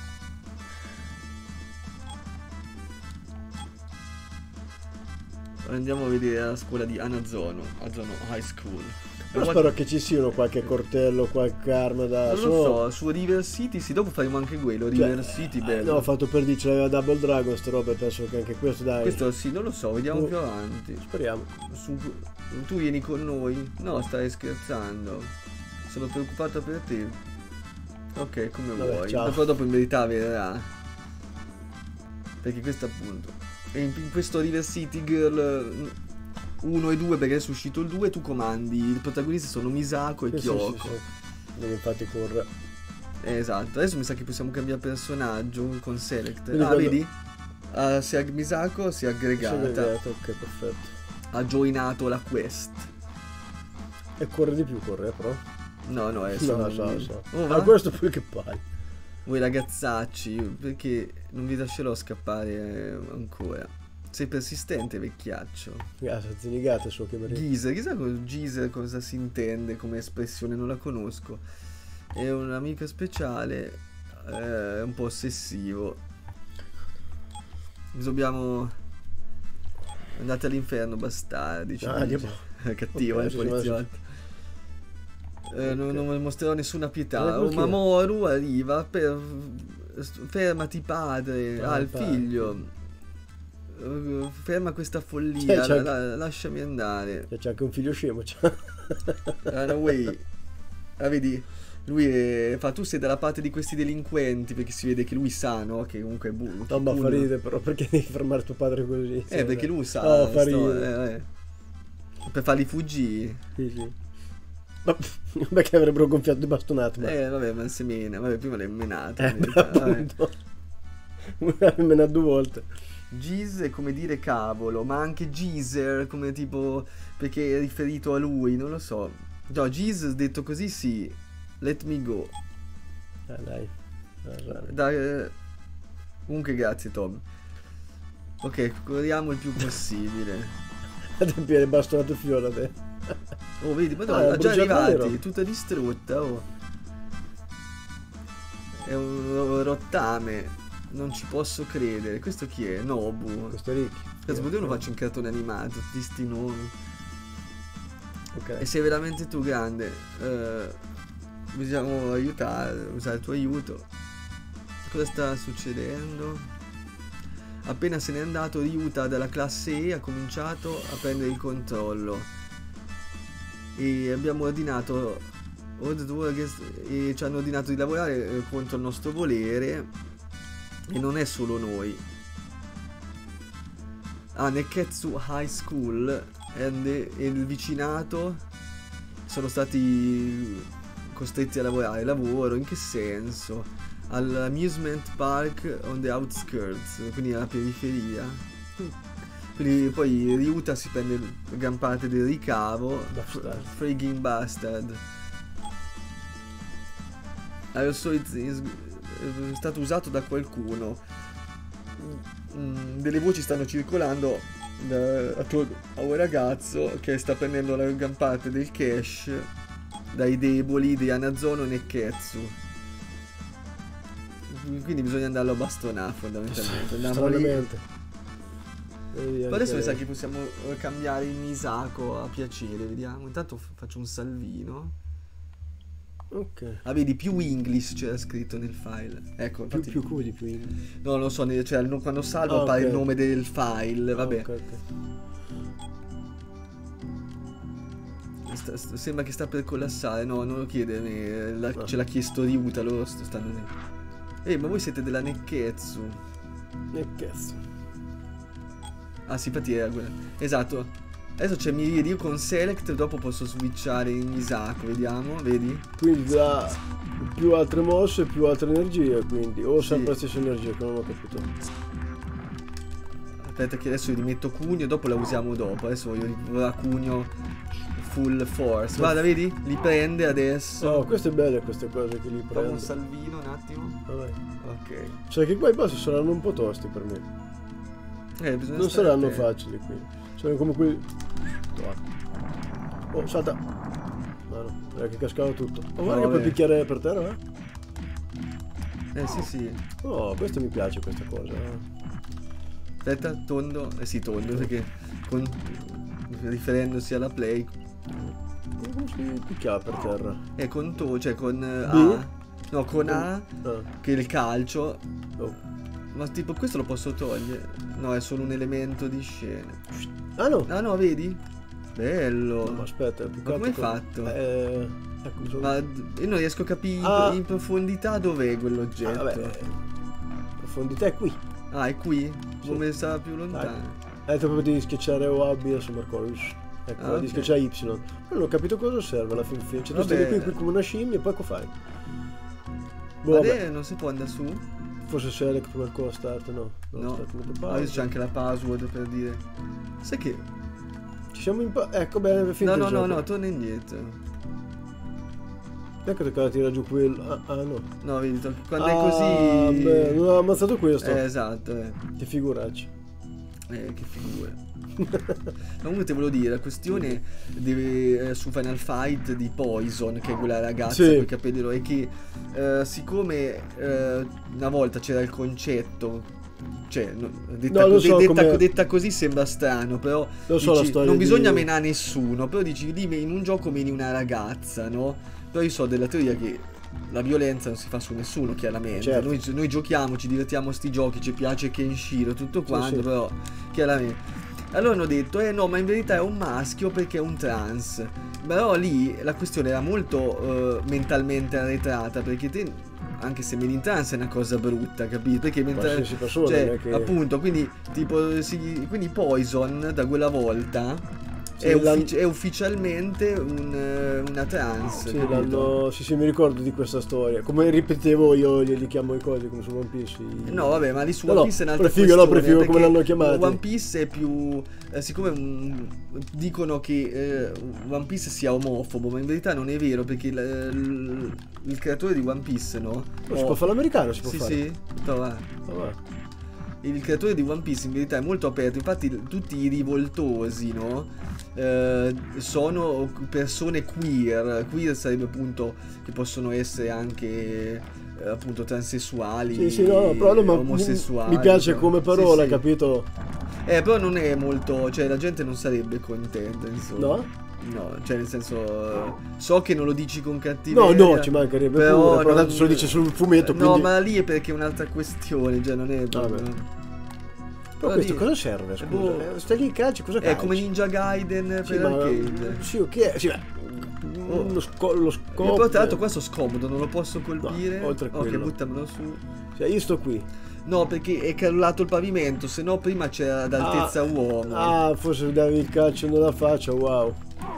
Andiamo a vedere la scuola di Anazono High School. Ma spero che ci siano qualche coltello, qualche arma da... Non lo so, su River City, sì, dopo faremo anche quello, River City, bello. No, ho fatto per dire, c'aveva Double Dragon sta roba, e penso che anche questo, dai. Questo sì, non lo so, vediamo più avanti. Speriamo. Tu vieni con noi? No, stai scherzando. Sono preoccupato per te. Ok, come Vabbè, vuoi. ciao. Dopo in verità verrà. Perché questo appunto. E in questo River City Girl 1 e 2, perché adesso è uscito il 2, tu comandi. I protagonisti sono Misako e Kyoko. Sì. Dove infatti corre. Esatto, adesso mi sa che possiamo cambiare personaggio con Select. Quindi Vedi? Misako si è aggregata. Ok, perfetto. Ha joinato la quest. E corre di più, corre però. No, è No, solo... so. Oh, Ma questo poi che pari. Voi ragazzacci, perché non vi lascerò scappare ancora. Sei persistente, vecchiaccio. Zinigate so che Geezer, chissà Geezer cosa si intende come espressione, non la conosco. È un amico speciale, un po' ossessivo. Dobbiamo... Andate all'inferno, bastardi. Cattivo, okay, poliziotto. Non mostrerò nessuna pietà. Perché? Mamoru arriva per... Fermati padre, il figlio. Ferma questa follia, lasciami andare. C'è anche un figlio scemo. Vedi? Lui fa, tu sei dalla parte di questi delinquenti, perché si vede che lui sa, no? Che comunque è buono. No, ma fa ridere però, perché devi fermare tuo padre così? Perché lui sa. Oh, fa ridere. Per farli fuggire. Sì. Perché avrebbero gonfiato di bastonate. Vabbè, ma semina. Vabbè, prima l'hai menato. Appunto. L'hai menato 2 volte. Geez è come dire cavolo, ma anche Geezer come tipo, perché è riferito a lui, non lo so. No, Geez detto così sì. Let me go. Dai. Comunque grazie Tom. Ok, corriamo il più possibile. A te piede bastonato fiola te. Oh, vedi, madonna, già arrivati, nero. tutta distrutta, oh. È un rottame. Non ci posso credere. Questo chi è? Nobu. Questo è Ricky. Cazzo, io lo faccio in cartone animato, tutti sti nomi. Ok. E sei veramente tu grande. Bisogna aiutare, usare il tuo aiuto. Cosa sta succedendo? Appena se n'è andato, Ryuta dalla classe E ha cominciato a prendere il controllo. E abbiamo ordinato. E ci hanno ordinato di lavorare contro il nostro volere. E non è solo noi. Neketsu High School e il vicinato sono stati costretti a lavorare. Lavoro, in che senso? All'amusement park on the outskirts, quindi alla periferia. Quindi poi Ryuta si prende gran parte del ricavo. Frigging bastard. Also è stato usato da qualcuno. Delle voci stanno circolando a un ragazzo che sta prendendo la gran parte del cash dai deboli di Anazono e Neketsu. Quindi bisogna andarlo a bastonare fondamentalmente. Adesso mi sa che possiamo cambiare il Misako a piacere, vediamo. Intanto faccio un salvino. Ok. Vedi, più English c'era scritto nel file. Ecco, infatti, più cui di più English. No, lo so, cioè quando salvo appare il nome del file, vabbè. Ok. Sembra che sta per collassare, no, non lo chiede, ce l'ha chiesto Ryuta, loro stanno lì. Ma voi siete della Neketsu. Neketsu. Ah sì, infatti era quella. Esatto. Adesso c'è Miriedi, io con Select dopo posso switchare in Isaac, vediamo, vedi? Quindi dà più altre mosse, più altre energie, quindi. O sempre la stessa energia, che non ho capito. Aspetta che adesso io rimetto Cugno, dopo la usiamo dopo. Adesso voglio ora Cugno full force. Guarda, vedi? Li prende adesso. Oh, queste belle queste cose che li Facciamo prendo. un salvino un attimo. Vabbè. Ok. Cioè che qua i boss saranno un po' tosti per me. Bisogna Non stare saranno attenti. facili qui. Sono come quelli. Oh, salta! No, no, era che cascava tutto. Oh, guarda che puoi vabbè. picchiare per terra, Sì, sì. Oh, questo mi piace questa cosa. Aspetta, tondo. Sì, tondo, perché riferendosi alla play. Come si picchiava per terra? Cioè con A. No, con A, Ah, che è il calcio. oh. Ma tipo questo lo posso togliere? No, è solo un elemento di scena. Ah no! Ah no, vedi? Bello. No, ma aspetta, Ma come hai fatto? Ecco, sono... Ma io non riesco a capire Ah. in profondità dov'è quell'oggetto. vabbè, profondità è qui. Ah, è qui? Sì. Come stava più lontano? Proprio devi schiacciare O, A, B, adesso marco. Ecco, Ah, devi ok. schiacciare Y. Però non ho capito cosa serve alla fin fine. Cioè tu Vabbè. stai qui come una scimmia e poi cosa fai? Boh, vabbè. Vabbè, non si può andare su? Forse select marco start, no. No. Start, metto Ah, pause. adesso c'è anche la password per dire. Sai che... Ci siamo ecco bene, finito No, il no, no, gioco. no, torna indietro. Ecco che tira giù quello. Ah, no. No, vedi, quando Ah, è così... beh, non ho ammazzato questo. Esatto, Che figuracci. che figura. Comunque te volevo dire, la questione su Final Fight di Poison, che è quella ragazza Sì. con i capelli è che siccome una volta c'era il concetto, cioè No, lo so come- detta così sembra strano, però Lo so la dici, storia non di- bisogna menare nessuno, però dici lì in un gioco meni una ragazza, no? Però io so della teoria che la violenza non si fa su nessuno, chiaramente. Certo. Noi giochiamo, ci divertiamo a sti giochi, ci piace Kenshiro, tutto quanto, sì. però chiaramente. Allora hanno detto, no, ma in verità è un maschio perché è un trans. Però lì la questione era molto mentalmente arretrata, perché te, anche se meni in trans è una cosa brutta, capito? Perché Qualsiasi persona, cioè, non è che... appunto, quindi tipo quindi Poison da quella volta Sì, è ufficialmente una trans. Sì, capito? sì, mi ricordo di questa storia. Come ripetevo io, li chiamo i cose come su One Piece. No, vabbè, ma lì su No, One no, Piece è un'altra prefigo, no, questione, prefigo come perché l'hanno chiamato. One Piece è più... siccome dicono che One Piece sia omofobo, ma in verità non è vero, perché il creatore di One Piece, no? Si può fare l'americano, si può Sì, fare. sì, va. Ah, va. Il creatore di One Piece in verità è molto aperto, infatti tutti i rivoltosi, no? Sono persone queer. Queer sarebbe appunto che possono essere anche appunto transessuali, Sì, sì, no, però ma omosessuali. mi piace no? come parola, Sì, sì. capito? Però non è molto, cioè la gente non sarebbe contenta, insomma. No? No, cioè nel senso so che non lo dici con cattiveria. No, ci mancherebbe pure, però tanto se lo dice sul fumetto, No, quindi... ma lì è perché è un'altra questione, cioè non è Vabbè. proprio... Però questo cosa serve, scusa? boh. Stai lì, calci, cosa calci? È come Ninja Gaiden Sì, per ma... arcade. Sì, ok, sì, ma... Oh. Lo Io scopo... però tra l'altro qua sono scomodo, non lo posso colpire. No, oltre a Ok, quello. buttamelo su. Cioè, io sto qui. No, perché è crollato il pavimento, se no prima c'era ad altezza uomo. Ah, forse davi il calcio nella faccia, wow.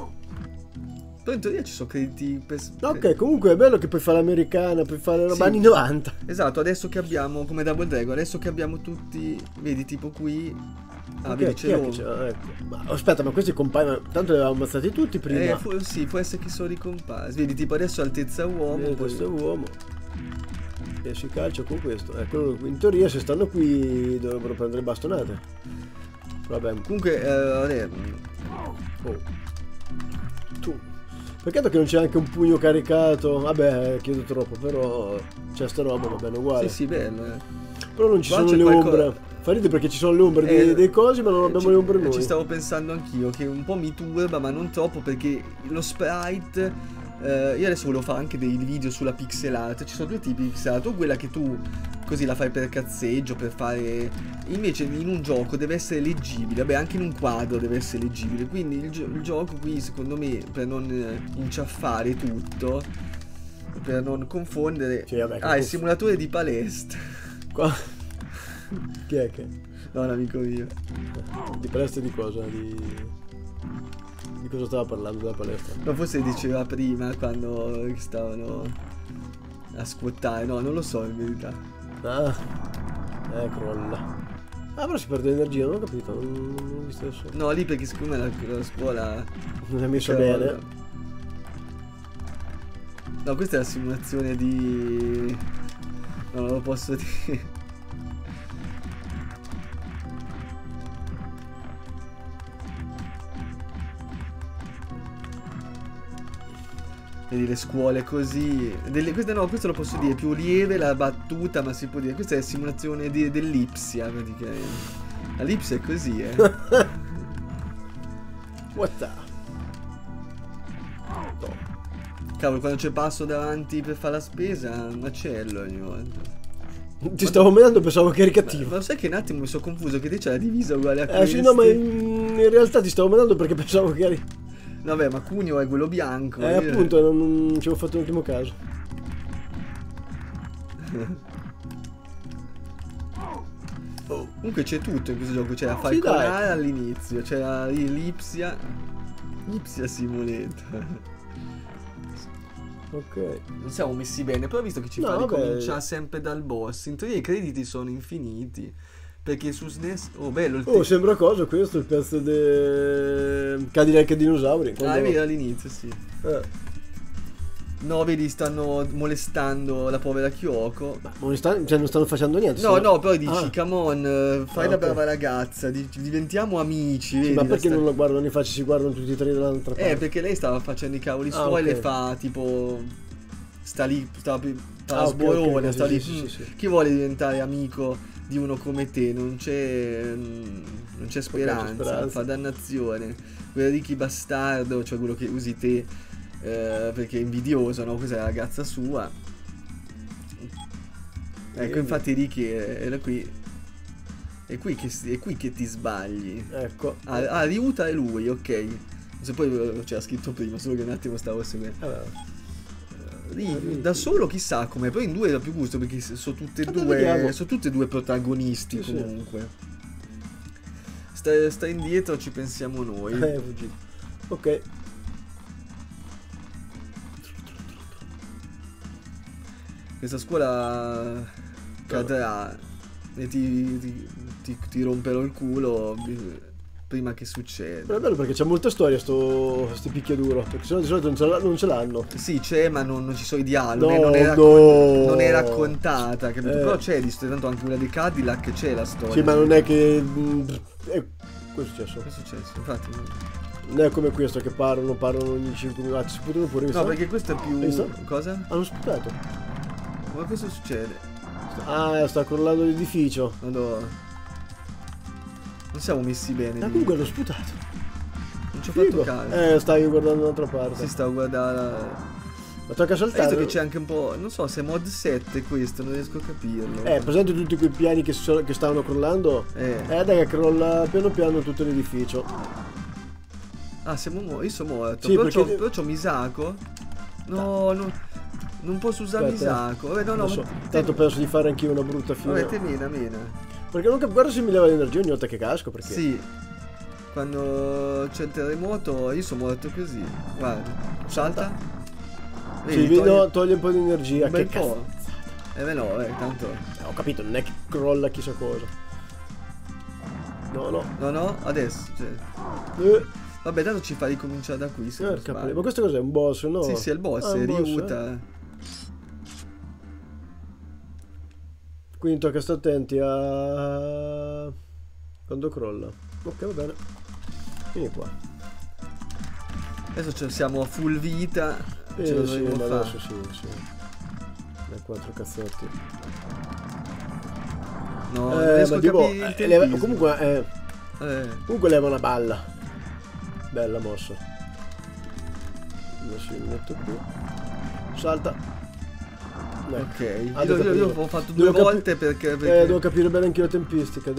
Però in teoria ci sono crediti per... Ok, comunque è bello che puoi fare l'americana, puoi fare roba Sì. anni 90. Esatto, adesso che abbiamo, come Double Dragon, adesso che abbiamo tutti, vedi tipo qui... Ah, Ok, vedi chi è che c'è c'è? Ecco. Ma aspetta, ma questi compaiono, tanto li avevamo ammazzati tutti prima. sì, può essere che sono ricomparsi. Vedi tipo adesso altezza uomo, poi... Questo è uomo. E si calcia con questo. Ecco, in teoria se stanno qui dovrebbero prendere bastonate. Vabbè. Comunque, vabbè, Oh. Tu. Peccato che non c'è anche un pugno caricato. Vabbè, chiedo troppo, però c'è sta roba, va bene uguale. sì, sì, bello, Però non ci Qua sono c'è le qualcosa- ombre. Fa ridere perché ci sono le ombre dei cosi, ma non abbiamo le ombre noi. Ci stavo pensando anch'io, che un po' mi turba, ma non troppo, perché lo sprite... io adesso volevo fare anche dei video sulla pixel art. Ci sono due tipi di pixel art, o quella che tu così la fai per cazzeggio, per fare... Invece in un gioco deve essere leggibile, vabbè anche in un quadro deve essere leggibile. Quindi il gioco qui secondo me, per non inciaffare tutto, per non confondere... Sì, vabbè, il simulatore di palestra. Qua. Chi è che? No, un amico mio. Di palestra di cosa? Di... Di cosa stava parlando della palestra? Ma forse diceva prima quando stavano a squattare, no, non lo so in verità. Ah, crolla. Ah, però si perde energia, non ho capito, non ho visto adesso. No, lì perché secondo me la scuola Non è messa crolla. bene. No, questa è la simulazione di... No, non lo posso dire. Vedi le scuole così. Questa no, questo lo posso dire. Più lieve la battuta, ma si può dire. Questa è la simulazione dell'Ipsia, praticamente. La Lipsia è così, What the? No. Cavolo, quando c'è passo davanti per fare la spesa, macello ogni volta. Ti stavo menando, pensavo che eri cattivo. Ma sai che un attimo mi sono confuso, che te c'è la divisa uguale a questi. Sì, no, ma in realtà ti stavo menando perché pensavo che eri... Vabbè, ma Cugno è quello bianco. Appunto, non ci avevo fatto l'ultimo caso. Comunque c'è tutto in questo gioco, c'è la falconara all'inizio, c'è l'Ipsia Simulator. Ok. Non siamo messi bene, però visto che ci fa ricominciare sempre dal boss, in teoria i crediti sono infiniti. Perché su SNES... Oh, bello il sembra cosa questo, il pezzo del Cadillac dinosauri. Ah, è vero, all'inizio, sì. No, vedi, stanno molestando la povera Kyoko. Ma cioè non stanno facendo niente. No, poi dici, come on, fai da brava ragazza, diventiamo amici, vedi. Ma perché non lo guardano in faccia, si guardano tutti e tre dall'altra parte? Perché lei stava facendo i cavoli suoi, le fa, tipo... Sta lì, sta sborone, sta lì. Sì. Chi vuole diventare amico di uno come te? Non c'è speranza, fa dannazione. Quel Ricky bastardo, cioè quello che usi te, perché è invidioso, no? Questa è la ragazza sua. Ecco, infatti Ricky era qui. È qui che ti sbagli. Ecco. Ryuta è lui, ok. Se poi c'era scritto prima, solo che un attimo stavo seguendo. Da solo chissà come, poi in due era più gusto perché sono tutte e due protagonisti comunque. Sta indietro, ci pensiamo noi. Ok. Questa scuola cadrà e ti romperò il culo prima che succeda. Però è bello perché c'è molta storia sti picchiaduro, perché sennò di solito non ce l'hanno. Sì, c'è, ma non ci sono i dialoghi, non è raccontata, capito? Però c'è, tanto anche quella di Cadillac c'è la storia. Sì, ma non è che... Cosa è successo? Che è successo? Infatti... Non è come questo che parlano ogni 5 minuti, si potevano pure No, perché questo è più... Cosa? Hanno sputato. Ma cosa succede? Sta crollando l'edificio. Madonna. Non siamo messi bene. Comunque l'ho sputato. Non ci ho fatto caso. Stavi guardando dall'altra parte. Si stava guardando. Ma tocca saltare. Hai visto che c'è anche un po'. Non so se è mod 7 questo, non riesco a capirlo. Presente tutti quei piani che stavano crollando? Dai che crolla piano piano tutto l'edificio. Io sono morto. Sì, però c'ho Misako. No, non posso usare Misako. Vabbè, no. Tanto penso di fare anch'io una brutta fine. Vabbè, te mena. Perché non guarda se mi leva l'energia ogni volta che casco, perché... Sì. Quando c'è il terremoto io sono morto così. Guarda. Salta. Vedi, toglie un po' di energia. Un bel po'. No, tanto. Ho capito, non è che crolla chissà cosa. No, adesso. Vabbè, tanto ci fa ricominciare da qui. Ma questo cos'è? Un boss, no? Sì, è il boss, è Ryuta. Quindi tocca stare attenti a... quando crolla. Ok, va bene. Vieni qua. Adesso siamo a full vita. Ce lo dovremo fare. Adesso sì. Da 4 cazzotti. No, non riesco a capire comunque leva una balla. Bella mossa. Adesso mi metto qui. Salta. Ok, io ho fatto 2 volte perché... devo capire bene anche la tempistica.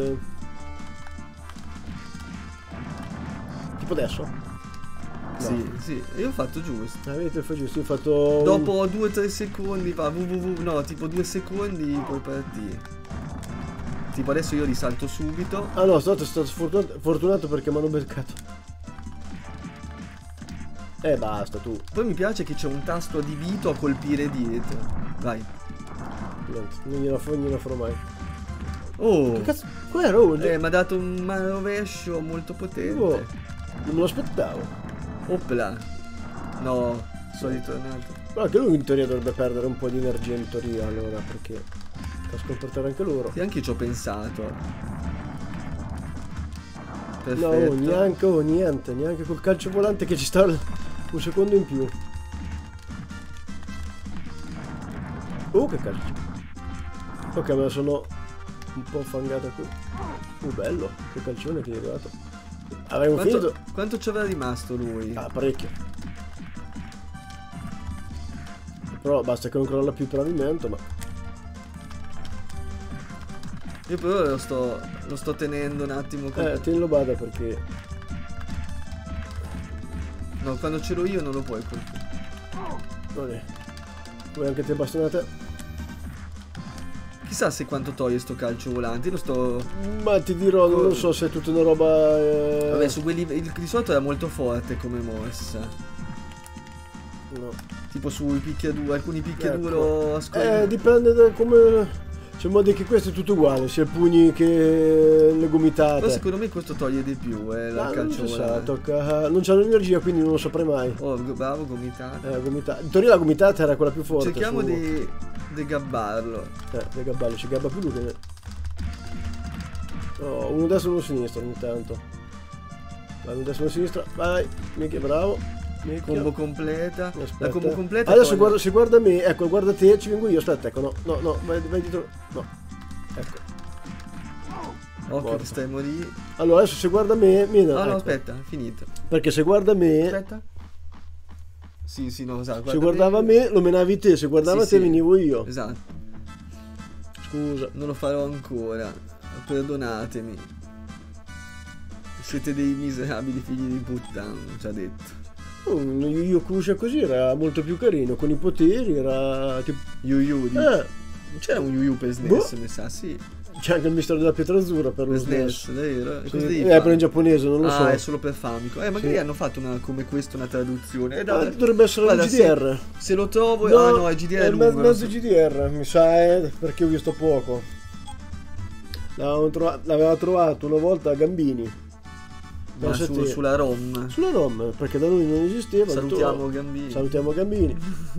Tipo adesso? No. Sì, io ho fatto giusto. Avete fatto giusto, io ho fatto... Dopo 2-3 secondi fa no, tipo 2 secondi puoi partire. Tipo adesso io risalto subito. No, sono stato fortunato perché mi hanno beccato. Basta tu. Poi mi piace che c'è un tasto adibito a colpire dietro. Vai. Niente, non gliela farò mai. Oh, Che cazzo? Com'era? Oh, mi ha dato un rovescio molto potente. oh, non me lo aspettavo. Opla. No, sono ritornato. Però anche lui in teoria dovrebbe perdere un po' di energia in teoria allora, perché fa scomportare anche loro. Sì, anche ci ho pensato. No, Perfetto. niente, col calcio volante che ci sta un secondo in più. Che calcio. Ok, me la sono un po' fangata qui. Bello, che calcione che gli hai dato. Avremmo finito. Quanto ci aveva rimasto lui? Ah, parecchio. Però basta che non crolla più il pavimento, ma... Io però lo sto tenendo un attimo. Tienilo bada perché... No, quando ce l'ho io non lo puoi colpire. Vabbè. Vuoi anche te bastonate? Chissà se quanto toglie sto calcio volante. Io lo sto... Ma ti dirò, non lo so se è tutta una roba... Vabbè, su quelli... Il di solito era molto forte come mossa. No. Tipo sui picchiaduro, alcuni picchiaduro Ecco. Dipende da come... C'è modi che questo è tutto uguale, sia pugni che le gomitate. Però secondo me questo toglie di più, la calcio non si sa, volante. tocca... Non c'hanno energia, quindi non lo saprei mai. Oh, bravo, gomitata. Gomitata. In teoria la gomitata era quella più forte. Cerchiamo di gabbarlo. di gabbarlo, ci gabba più lui che me. Oh, uno destra e uno sinistro ogni tanto. Vai, uno destra e uno sinistra. Vai, mica bravo. Combo completa. Aspetta. La combo completa. Adesso guarda, se guarda me, ecco, guarda te, ci vengo io. Aspetta, ecco, no, vai dietro. No. Ecco. Occhio che stai morì. Allora, adesso se guarda me, No, ecco. aspetta, finito. Perché se guarda me. Aspetta. Sì, no, esatto. Se guardava me, lo menavi te, se guardava te venivo io. Esatto. Scusa. Non lo farò ancora. Perdonatemi. Siete dei miserabili figli di puttana, ci ha detto. Un Yu Kusha così era molto più carino, con i poteri era tipo... Yu c'era un Yu per SNES, mi sa, sì. C'è anche il mistero della pietra azzurra per lo SNES. Vero? Sì. Però in giapponese, non lo so. È solo per Famicom. Magari hanno fatto una come questa, una traduzione. Dovrebbe essere un GDR. Se lo trovo... No, è GDR è lungo. mezzo GDR, mi sa, perché ho visto poco. L'aveva trovato una volta a Gambini. Ma sulla ROM. Sulla ROM, perché da noi non esisteva. Salutiamo Gambini. Salutiamo Gambini.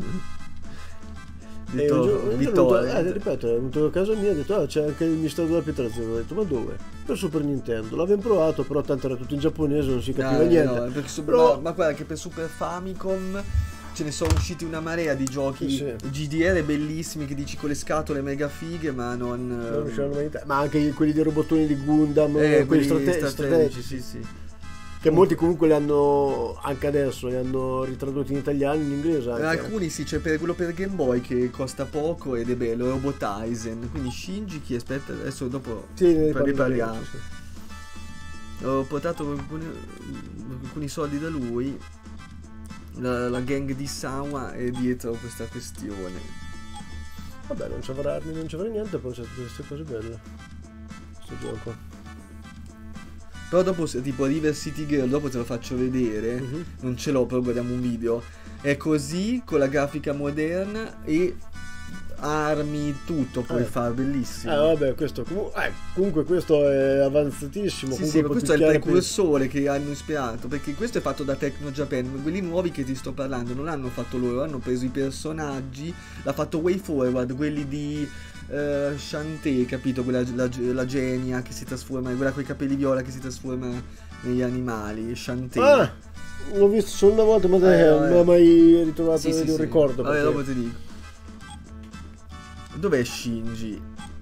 Ripeto, è venuto a casa mia e ha detto c'è anche il mistero della pietra azzurra. Ho detto ma dove? Per Super Nintendo. L'avevamo provato, però tanto era tutto in giapponese, non si capiva niente. No, ma guarda che per Super Famicom ce ne sono usciti una marea di giochi GDR bellissimi che dici con le scatole mega fighe, ma non riuscivano mai. Ma anche quelli dei robottoni di Gundam, quelli strategici. Sì. Che molti comunque li hanno, anche adesso, li hanno ritradotti in italiano, in inglese anche. Alcuni sì, c'è quello per Game Boy che costa poco ed è bello, Robot Aizen. Quindi Shinji, chi aspetta, adesso dopo ne parliamo. Ho portato alcuni soldi da lui. La gang di Sawa è dietro questa questione. Vabbè, non ci avrà armi, non ci avrà niente, poi c'è tutte queste cose belle. Questo gioco. Però dopo, tipo River City Girl, dopo te lo faccio vedere. Non ce l'ho, però guardiamo un video. È così, con la grafica moderna e armi, tutto puoi fare, bellissimo. Vabbè, questo comunque questo è avanzatissimo. Sì, ma questo è il precursore che hanno ispirato, perché questo è fatto da Tecno Japan. Quelli nuovi che ti sto parlando non l'hanno fatto loro, hanno preso i personaggi, l'ha fatto Way Forward, quelli di Shantae, capito? Quella la genia che si trasforma, quella con i capelli viola che si trasforma negli animali, Shantae. L'ho visto solo una volta, ma non l'ho mai ritrovato un ricordo. Vabbè, dopo ti dico. Dov'è Shinji?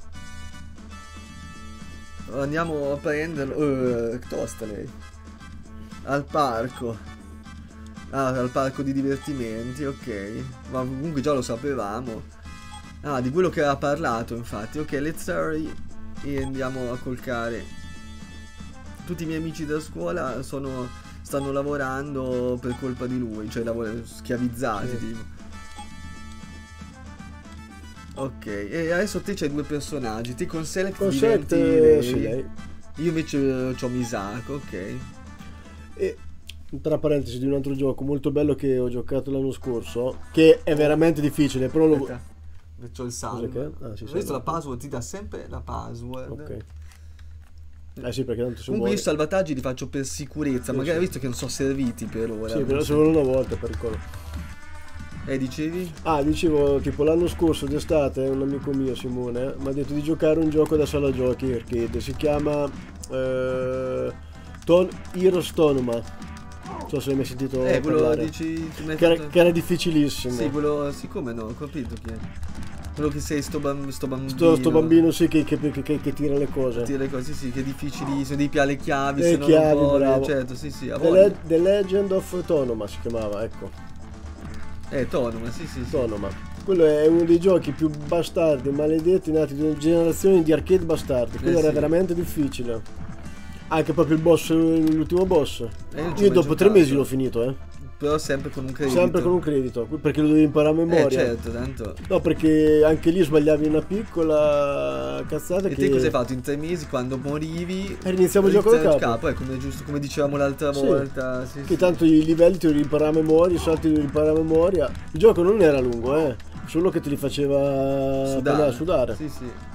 Andiamo a prenderlo. Tosta lei. Al parco. Al parco di divertimenti, ok. Ma comunque già lo sapevamo. Di quello che aveva parlato, infatti. Ok, let's hurry. E andiamo a colcare. Tutti i miei amici da scuola stanno lavorando per colpa di lui. Cioè schiavizzati, tipo. Ok, e adesso te c'hai due personaggi. Te con Select diventi lei. lei. Io invece c'ho Misako, ok. E tra parentesi, di un altro gioco molto bello che ho giocato l'anno scorso, che è veramente difficile, però lo... Aspetta, c'ho il salvo. Sì, Questo la password ti dà sempre la password. Ok. Sì, perché tanto se Comunque muori... io i salvataggi li faccio per sicurezza, magari sì. visto che non sono serviti per ora. Sì, però solo una volta per quello. Dicevi? Dicevo, tipo l'anno scorso d'estate un amico mio, Simone, mi ha detto di giocare un gioco da sala giochi arcade, si chiama Heroes Tonoma. Non so se l'hai mai sentito Quello parlare. dici... Che era difficilissimo. Sì, quello... Sì, come no, ho capito chi è. Quello che sei sto bambino. Sto bambino sì che tira le cose. Tira le cose, sì, che è difficilissimo, devi piare le chiavi, Le se no chiavi, non puoi, bravo. certo, sì, a voglia. The Legend of Tonoma si chiamava, ecco. Tonoma, sì. Tonoma. Quello è uno dei giochi più bastardi, maledetti, nati di una generazione di arcade bastardi. Quello era sì. veramente difficile. Anche proprio il boss, l'ultimo boss. Non ci ho Io mai dopo 3 giocato. mesi l'ho finito, Però sempre con un credito. Sempre con un credito, perché lo dovevi imparare a memoria. Certo, tanto. No, perché anche lì sbagliavi una piccola cazzata E che... te cosa hai fatto? In 3 mesi quando morivi... Riniziamo il gioco da capo. Come giusto, come dicevamo l'altra Sì, volta. Sì, che tanto i livelli te li imparavi a memoria, i salti te li imparavi a memoria. Il gioco non era lungo, solo che te li faceva sudare. Sì.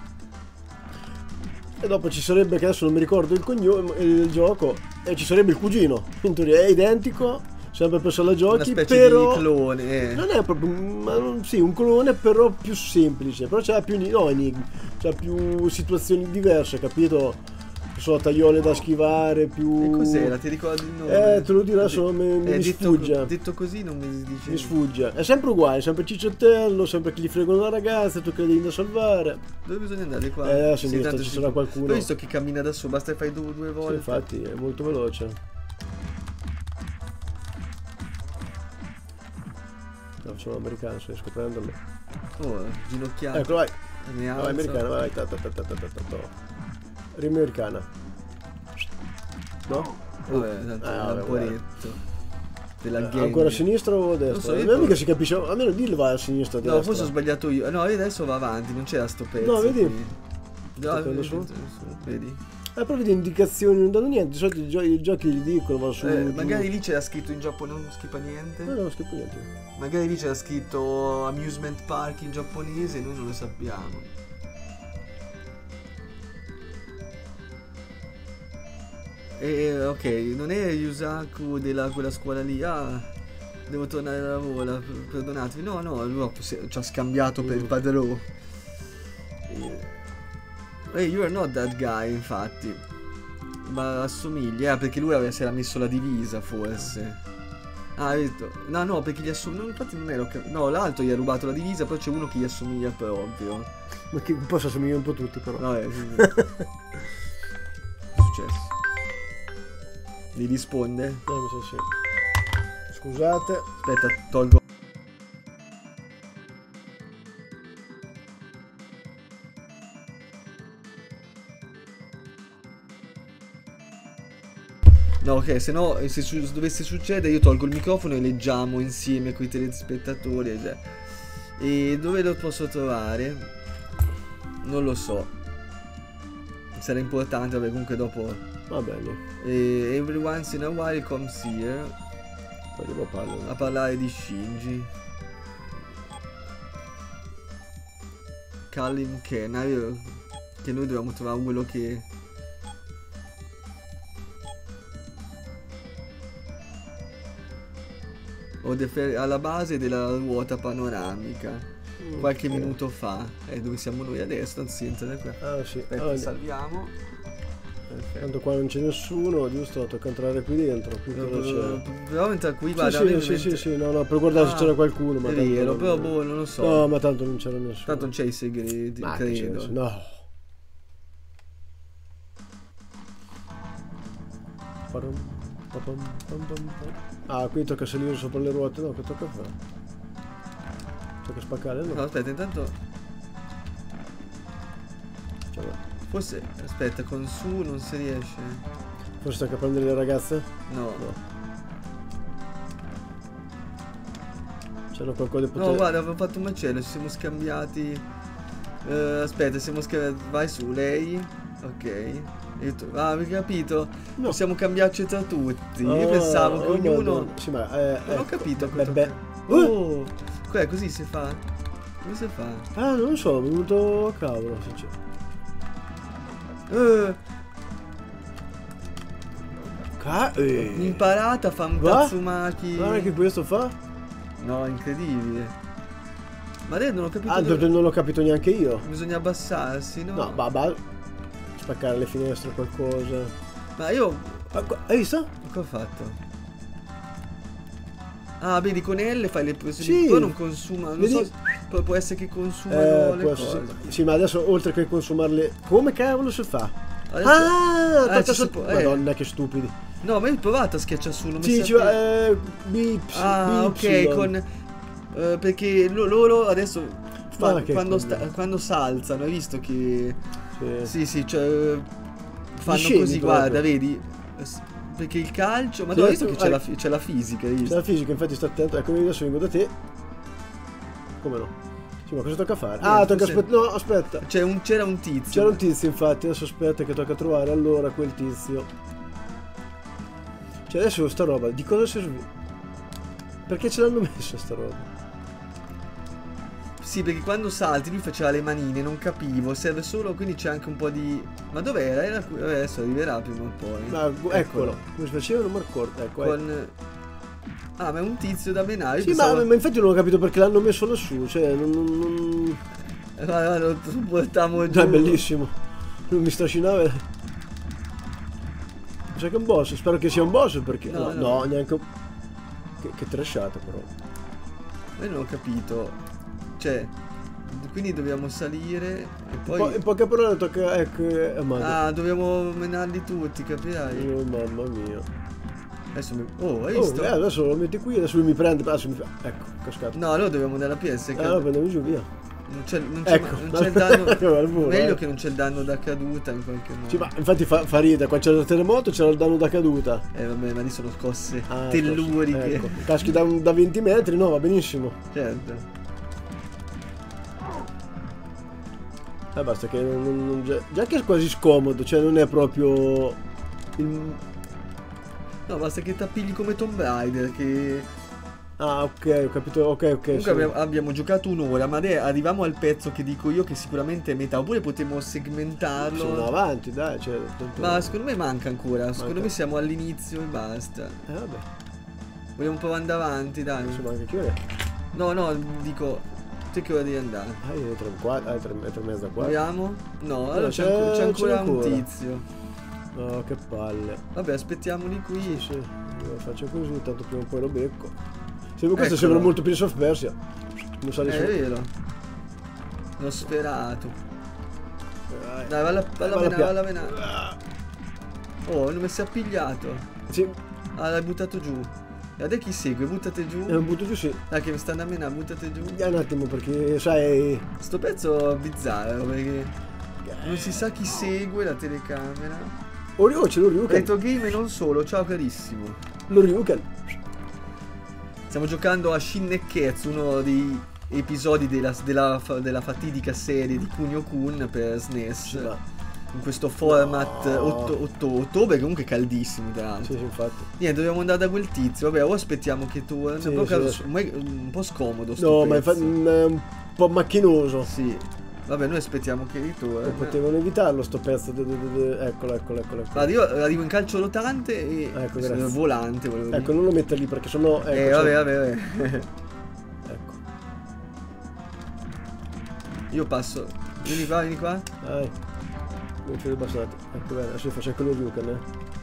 E dopo ci sarebbe, che adesso non mi ricordo il cognome del gioco, e ci sarebbe il cugino. In teoria è identico, sempre per sala giochi, una specie però di clone. non è proprio sì, un clone, però più semplice, però c'ha più enigmi, c'ha più situazioni diverse, capito? So, tagliole da schivare, più... E cos'era? Ti ricordi il nome? Te lo dirò, solo mi sfugge. Detto così non mi dice. Mi sfugge. È sempre uguale, sempre cicciottello, sempre che gli fregano la ragazza, tu che la devi da salvare. Dove bisogna andare qua? A sinistra ci sarà qualcuno. Ho visto che cammina da solo, basta che fai due volte. Sì, infatti, è molto veloce. No, sono americano, sto riesco a prenderlo. Ginocchiato. Ecco, vai. Ne Vai, americana, vai. Rima americana. No? Vabbè, tanto è un poretto. Della gang. Ancora a sinistra o a destra? Non so, Non è mica si capisce, almeno dillo vai a sinistra o a destra. No, forse ho sbagliato io. No, io adesso va avanti, non c'era sto pezzo. No, vedi? No, vedi? Proprio di indicazioni, non danno niente. Di solito i giochi gli dicono, va su. Magari lì c'era scritto in giapponese, non scriva niente. No, non schippo niente. Magari lì c'era scritto amusement park in giapponese e noi non lo sappiamo. Ok, non è Yusaku della quella scuola lì. Devo tornare al lavoro, perdonatemi. No, lui ci ha scambiato per il padrone. You are not that guy, infatti. Ma assomiglia, perché lui si era messo la divisa, forse. Hai detto. No, perché gli assomiglia. No, infatti non ero. No, l'altro gli ha rubato la divisa, però c'è uno che gli assomiglia proprio. Ma che un po' si assomiglia un po' tutti, però. No, sì. Che è successo? Gli risponde? Mi sa sì. Scusate. Aspetta, tolgo. No, ok, se no, se dovesse succedere io tolgo il microfono e leggiamo insieme con i telespettatori. E dove lo posso trovare? Non lo so. Sarà importante, vabbè, comunque dopo... Va bene. Every once in a while comes here a parlare di Shinji. Kalim Ken, che noi dobbiamo trovare quello che... alla base della ruota panoramica. Qualche minuto fa. Dove siamo noi adesso? Anzi, entra da qua. Sì. Aspetta, salviamo. Tanto qua non c'è nessuno, giusto? Tocca entrare qui dentro. Qui però entra qui, guarda. Sì, no, per guardare se c'era qualcuno. Ma è vero, però boh, non lo so. No, ma tanto non c'era nessuno. Tanto non c'è i segreti, credo. No. Qui tocca salire sopra le ruote, no? Che tocca fare? Tocca spaccare, no? No, aspetta, intanto... Forse, aspetta, con su non si riesce. Forse tocca prendere le ragazze? No. C'era qualcosa di potere. No, guarda, avevo fatto un macello, ci siamo scambiati. Aspetta, siamo scambiati. Vai su, lei. Ok. Hai capito? No. Possiamo cambiarci tra tutti. Io pensavo che ognuno... Madonna. Sì, ma Non ho capito cosa... beh. Oh, così si fa? Come si fa? Ah, non lo so, mi è venuto a cavolo, Imparata fa un Va? Tatsumaki. Guarda che questo fa? No, incredibile. Ma adesso non ho capito. Ah, non l'ho capito neanche io. Bisogna abbassarsi, no? No, spaccare le finestre o qualcosa. Ma io... Hai visto? Cosa ho fatto? Ah, vedi, con L fai le prese. Sì. Poi non consuma. Non Vedi? so, può essere che consumano le può cose. essere, sì, ma adesso oltre che consumarle, come cavolo si fa? Adesso- Tocca ci si può- Madonna, che stupidi. No, ma io ho provato a schiacciare su. Non mi Sì, sa ci che- va. Bips. Ah, BY. ok, con... perché loro adesso... Che quando, quello. quando s'alzano, hai visto che... Sì. Sì, cioè... Fanno Scemi così, proprio. guarda, vedi? Perché il calcio... Ma Sì, no, hai visto tu- che c'è la fisica, hai C'è visto? la fisica, infatti sta attento. Ecco, io adesso vengo da te. Come no? Sì, ma cosa tocca fare? Niente, Tocca tu aspettare. No, aspetta. C'era un tizio. C'era un tizio, infatti. Adesso aspetta che tocca trovare allora quel tizio. Cioè, adesso sta roba, di cosa si serve? Perché ce l'hanno messa sta roba? Sì, perché quando salti lui faceva le manine, non capivo, serve solo, quindi c'è anche un po' di... Ma dov'era? Era qui, adesso arriverà prima o poi. Ma eccolo. Come si faceva non mi ricordo. Ecco, Con... Ah, ma è un tizio da menare. Sì, ma infatti non ho capito perché l'hanno messo lassù. Cioè, non... Guarda, lo portiamo giù. È bellissimo. Non mi strascinava. Sai che è un boss? Spero che sia un boss perché... No, neanche... Che trashata però. Ma io non ho capito. Cioè, quindi dobbiamo salire e poi... In poche parole tocca... Ecco... Ah, dobbiamo menarli tutti, capirai? Oh, mamma mia. Adesso mi... Oh, hai visto? Adesso lo metti qui, adesso lui mi prende... Adesso mi fa... Ecco, cascato. No, allora dobbiamo andare alla PS. Allora prendiamo giù, via. Non c'è Ecco. non c'è il danno... Al volo, Meglio che non c'è il danno da caduta in qualche modo. Sì, ma infatti fa ridere. Quando c'era il terremoto c'era il danno da caduta. Vabbè, ma lì sono scosse telluriche. Ecco. Caschi da 20 metri, no, va benissimo. Certo. Basta che già che è quasi scomodo, cioè non è proprio No, basta che t'appigli come Tomb Raider che... Ah, ok, ho capito, ok. Comunque sì. abbiamo giocato un'ora, ma arriviamo al pezzo che dico io che sicuramente è metà, oppure potremmo segmentarlo. Sono avanti, dai, cioè, Ma secondo me manca ancora, secondo Manca. me siamo all'inizio e basta. Vabbè, Vogliamo provare ad andare avanti, dai. insomma anche chi è? No, dico, te che ora devi andare? È 3:30 qua. Proviamo? No, allora c'è c'è ancora un ancora. tizio. No, che palle. Vabbè, aspettiamoli qui. Sì, io faccio così, tanto prima o poi lo becco. Questo Eccolo. sembra molto più Prince of Persia. Non sale È su. vero. L'ho sferato. Dai, valla valla a menare. Oh, non mi si è appigliato. Sì, L'hai buttato giù. E adesso chi segue? Buttate giù. butto giù, sì. Dai che mi stanno a menare, buttate giù. Un attimo perché, sai... Sto pezzo è bizzarro perché non si sa chi segue la telecamera. C'è lo Ryuken. Retro Game e non solo, ciao carissimo. Lo Ryuken. Stiamo giocando a Shin Nekketsu, uno dei episodi della fatidica serie di Kunio-kun per SNES. Sì, va. In questo format No. ottobre, comunque caldissimo tra l'altro. Sì, infatti. Niente, dobbiamo andare da quel tizio. Vabbè, o aspettiamo che tu. Sì, Un po' scomodo sto No, ma pezzo. è un po' macchinoso. Sì. Vabbè, noi aspettiamo che ritorni. Potevano evitarlo sto pezzo. Eccolo. Guarda, io arrivo in calcio rotante e Ecco, grazie. volante, volevo dire. Ecco, non lo metta lì perché sennò... Ecco, vabbè. Ecco. Io passo. Vieni qua. Dai. Non ci ribassate. Ecco, bene. Adesso faccio anche lo Ryuken,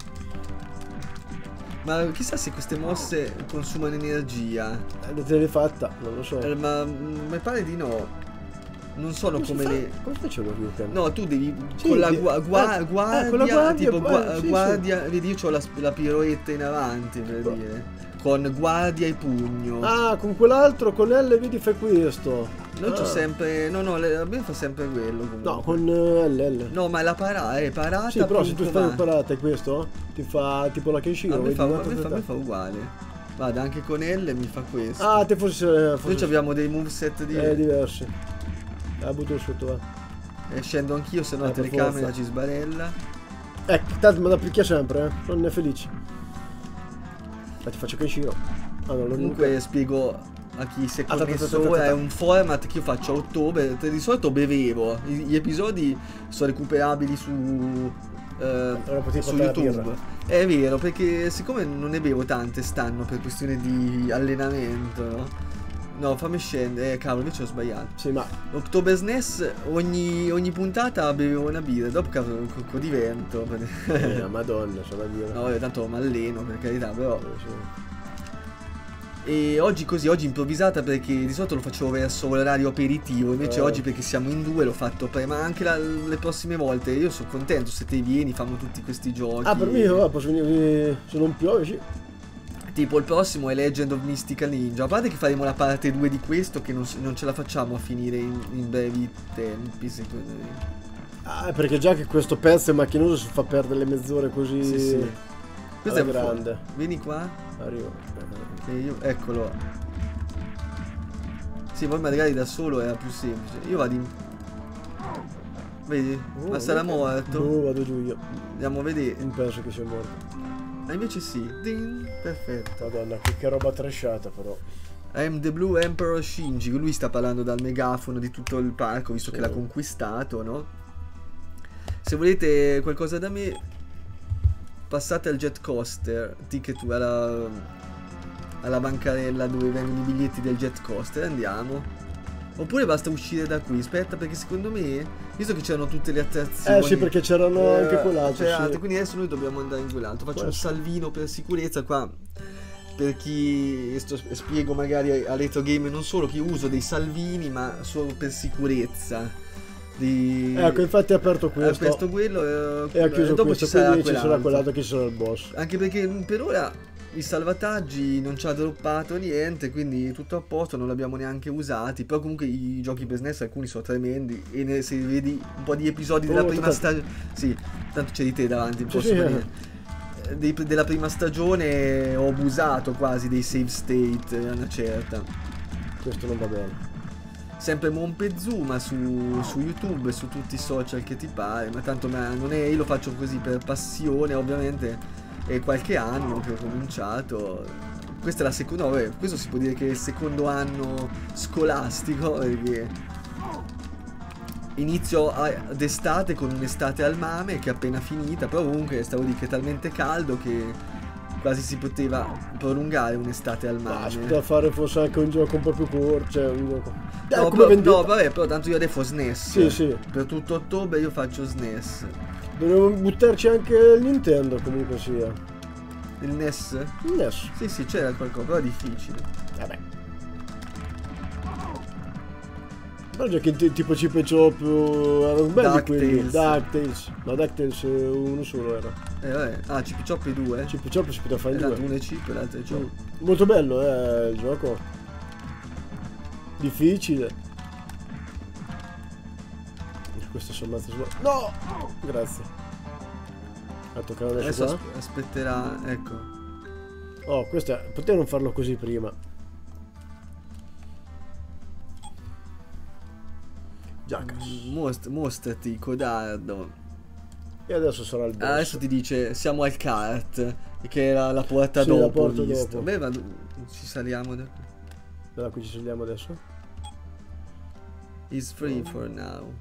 Ma chissà se queste mosse consumano energia. Te l'hai fatta? Non lo so. Ma mi pare di no. Non sono come le... Come faccio lo Ryuken? No, tu devi Sì, con la con la guardia, tipo sì, guardia, vedi io ho la piroetta in avanti per dire. Con guardia e pugno. Ah, con quell'altro, con L, vedi, fai questo. Noi c'ho sempre... No, a me fa sempre quello comunque. No, con L. No, ma la parata Sì, però se tu punto fai va. parata e questo ti fa tipo la Kenshiro. A me vedi, fa, un'altra a me fa verità. uguale. Guarda, anche con L mi fa questo. Ah, te forse Noi abbiamo dei moveset diversi. Butto sotto, va. Scendo anch'io, se no la per telecamera forza. ci sbarella. Tanto me la picchia sempre, sono felice. Ma ti faccio Kenshiro. Ah, no, Comunque spiego a chi si è connesso ora, è un format che io faccio a ottobre. Di solito bevevo, gli episodi sono recuperabili su YouTube. È vero, perché siccome non ne bevo tante stanno per questione di allenamento, no? No, fammi scendere, cavolo, invece ho sbagliato. Sì, ma Oktober SNES, ogni puntata bevevo una birra, dopo cavolo divento. madonna, c'ho da dire. No, tanto mi alleno, per carità, però. Sì. E oggi improvvisata, perché di solito lo facevo verso l'orario aperitivo, invece oggi perché siamo in due l'ho fatto prima, ma anche le prossime volte io sono contento se te vieni, famo tutti questi giochi. Ah, per me posso venire se non piove, sì. Tipo il prossimo è Legend of Mystical Ninja, a parte che faremo la parte 2 di questo che non ce la facciamo a finire in brevi tempi, secondo me. Ah, perché già che questo pezzo è macchinoso si fa perdere le mezz'ore così. Sì. Questo è grande. Vieni qua. Arrivo. Eccolo. Sì, poi magari da solo era più semplice. Io vado in... Vedi? Ma sarà morto? No, vado giù io. Andiamo a vedere. Non penso che sia morto. Ah, invece sì. Ding. Perfetto. Madonna, che roba trashata però. I'm the Blue Emperor Shinji. Lui sta parlando dal megafono di tutto il parco, visto che l'ha conquistato, no? Se volete qualcosa da me, passate al Jet Coaster, ticket alla bancarella dove vengono i biglietti del Jet Coaster, andiamo. Oppure basta uscire da qui, aspetta, perché secondo me, visto che c'erano tutte le attrazioni, sì, perché c'erano anche quell'altro, sì. Quindi adesso noi dobbiamo andare in quell'altro. Faccio un salvino per sicurezza qua, per chi spiego magari a Retro Game, non solo che uso dei salvini, ma solo per sicurezza. Ecco, infatti ha aperto questo. Ha aperto quello e ha chiuso dopo questo, ci sarà quell'altro che ci sarà il boss. Anche perché per ora i salvataggi non ci ha droppato niente, quindi tutto a posto, non l'abbiamo neanche usati. Però comunque i giochi per SNES alcuni sono tremendi, e se vedi un po' di episodi della prima stagione, sì, tanto c'è di te davanti, posso dire. Della prima stagione ho abusato quasi dei save state a una certa. Questo non va bene. Sempre Monpezuma su YouTube e su tutti i social che ti pare, ma tanto non è, io lo faccio così per passione, ovviamente è qualche anno che ho cominciato. Questa è la seconda, questo si può dire che è il secondo anno scolastico, perché inizio d'estate con un'estate al mame che è appena finita, però comunque stavo di che è talmente caldo che quasi si poteva prolungare un'estate al mare. Si poteva fare forse anche un gioco un po' più corto, cioè un gioco... No, vabbè, però tanto io adesso SNES. Sì. Per tutto ottobre io faccio SNES. Dovremmo buttarci anche il Nintendo, comunque sia. Il NES? Il NES. Sì, c'era qualcosa, però è difficile. Vabbè. Però già che tipo Chip e Chop erano belli quelli. DuckTales. No, DuckTales uno solo era. Vabbè. Ah, Chip e Chop e due? Chip e Chop si poteva fare in due. Uno è Chip e l'altro è Chop. Molto bello, il gioco. Difficile. Questo sono mazzo. No! Grazie. Adesso aspetterà, ecco. Oh, questo potevo non farlo così prima. Mostrati, codardo. E adesso sarà il boss. Adesso ti dice siamo al kart, che era la porta dopo. La porta dopo. Beh, ma ci saliamo da qui. Da qui ci saliamo adesso? Is free for now.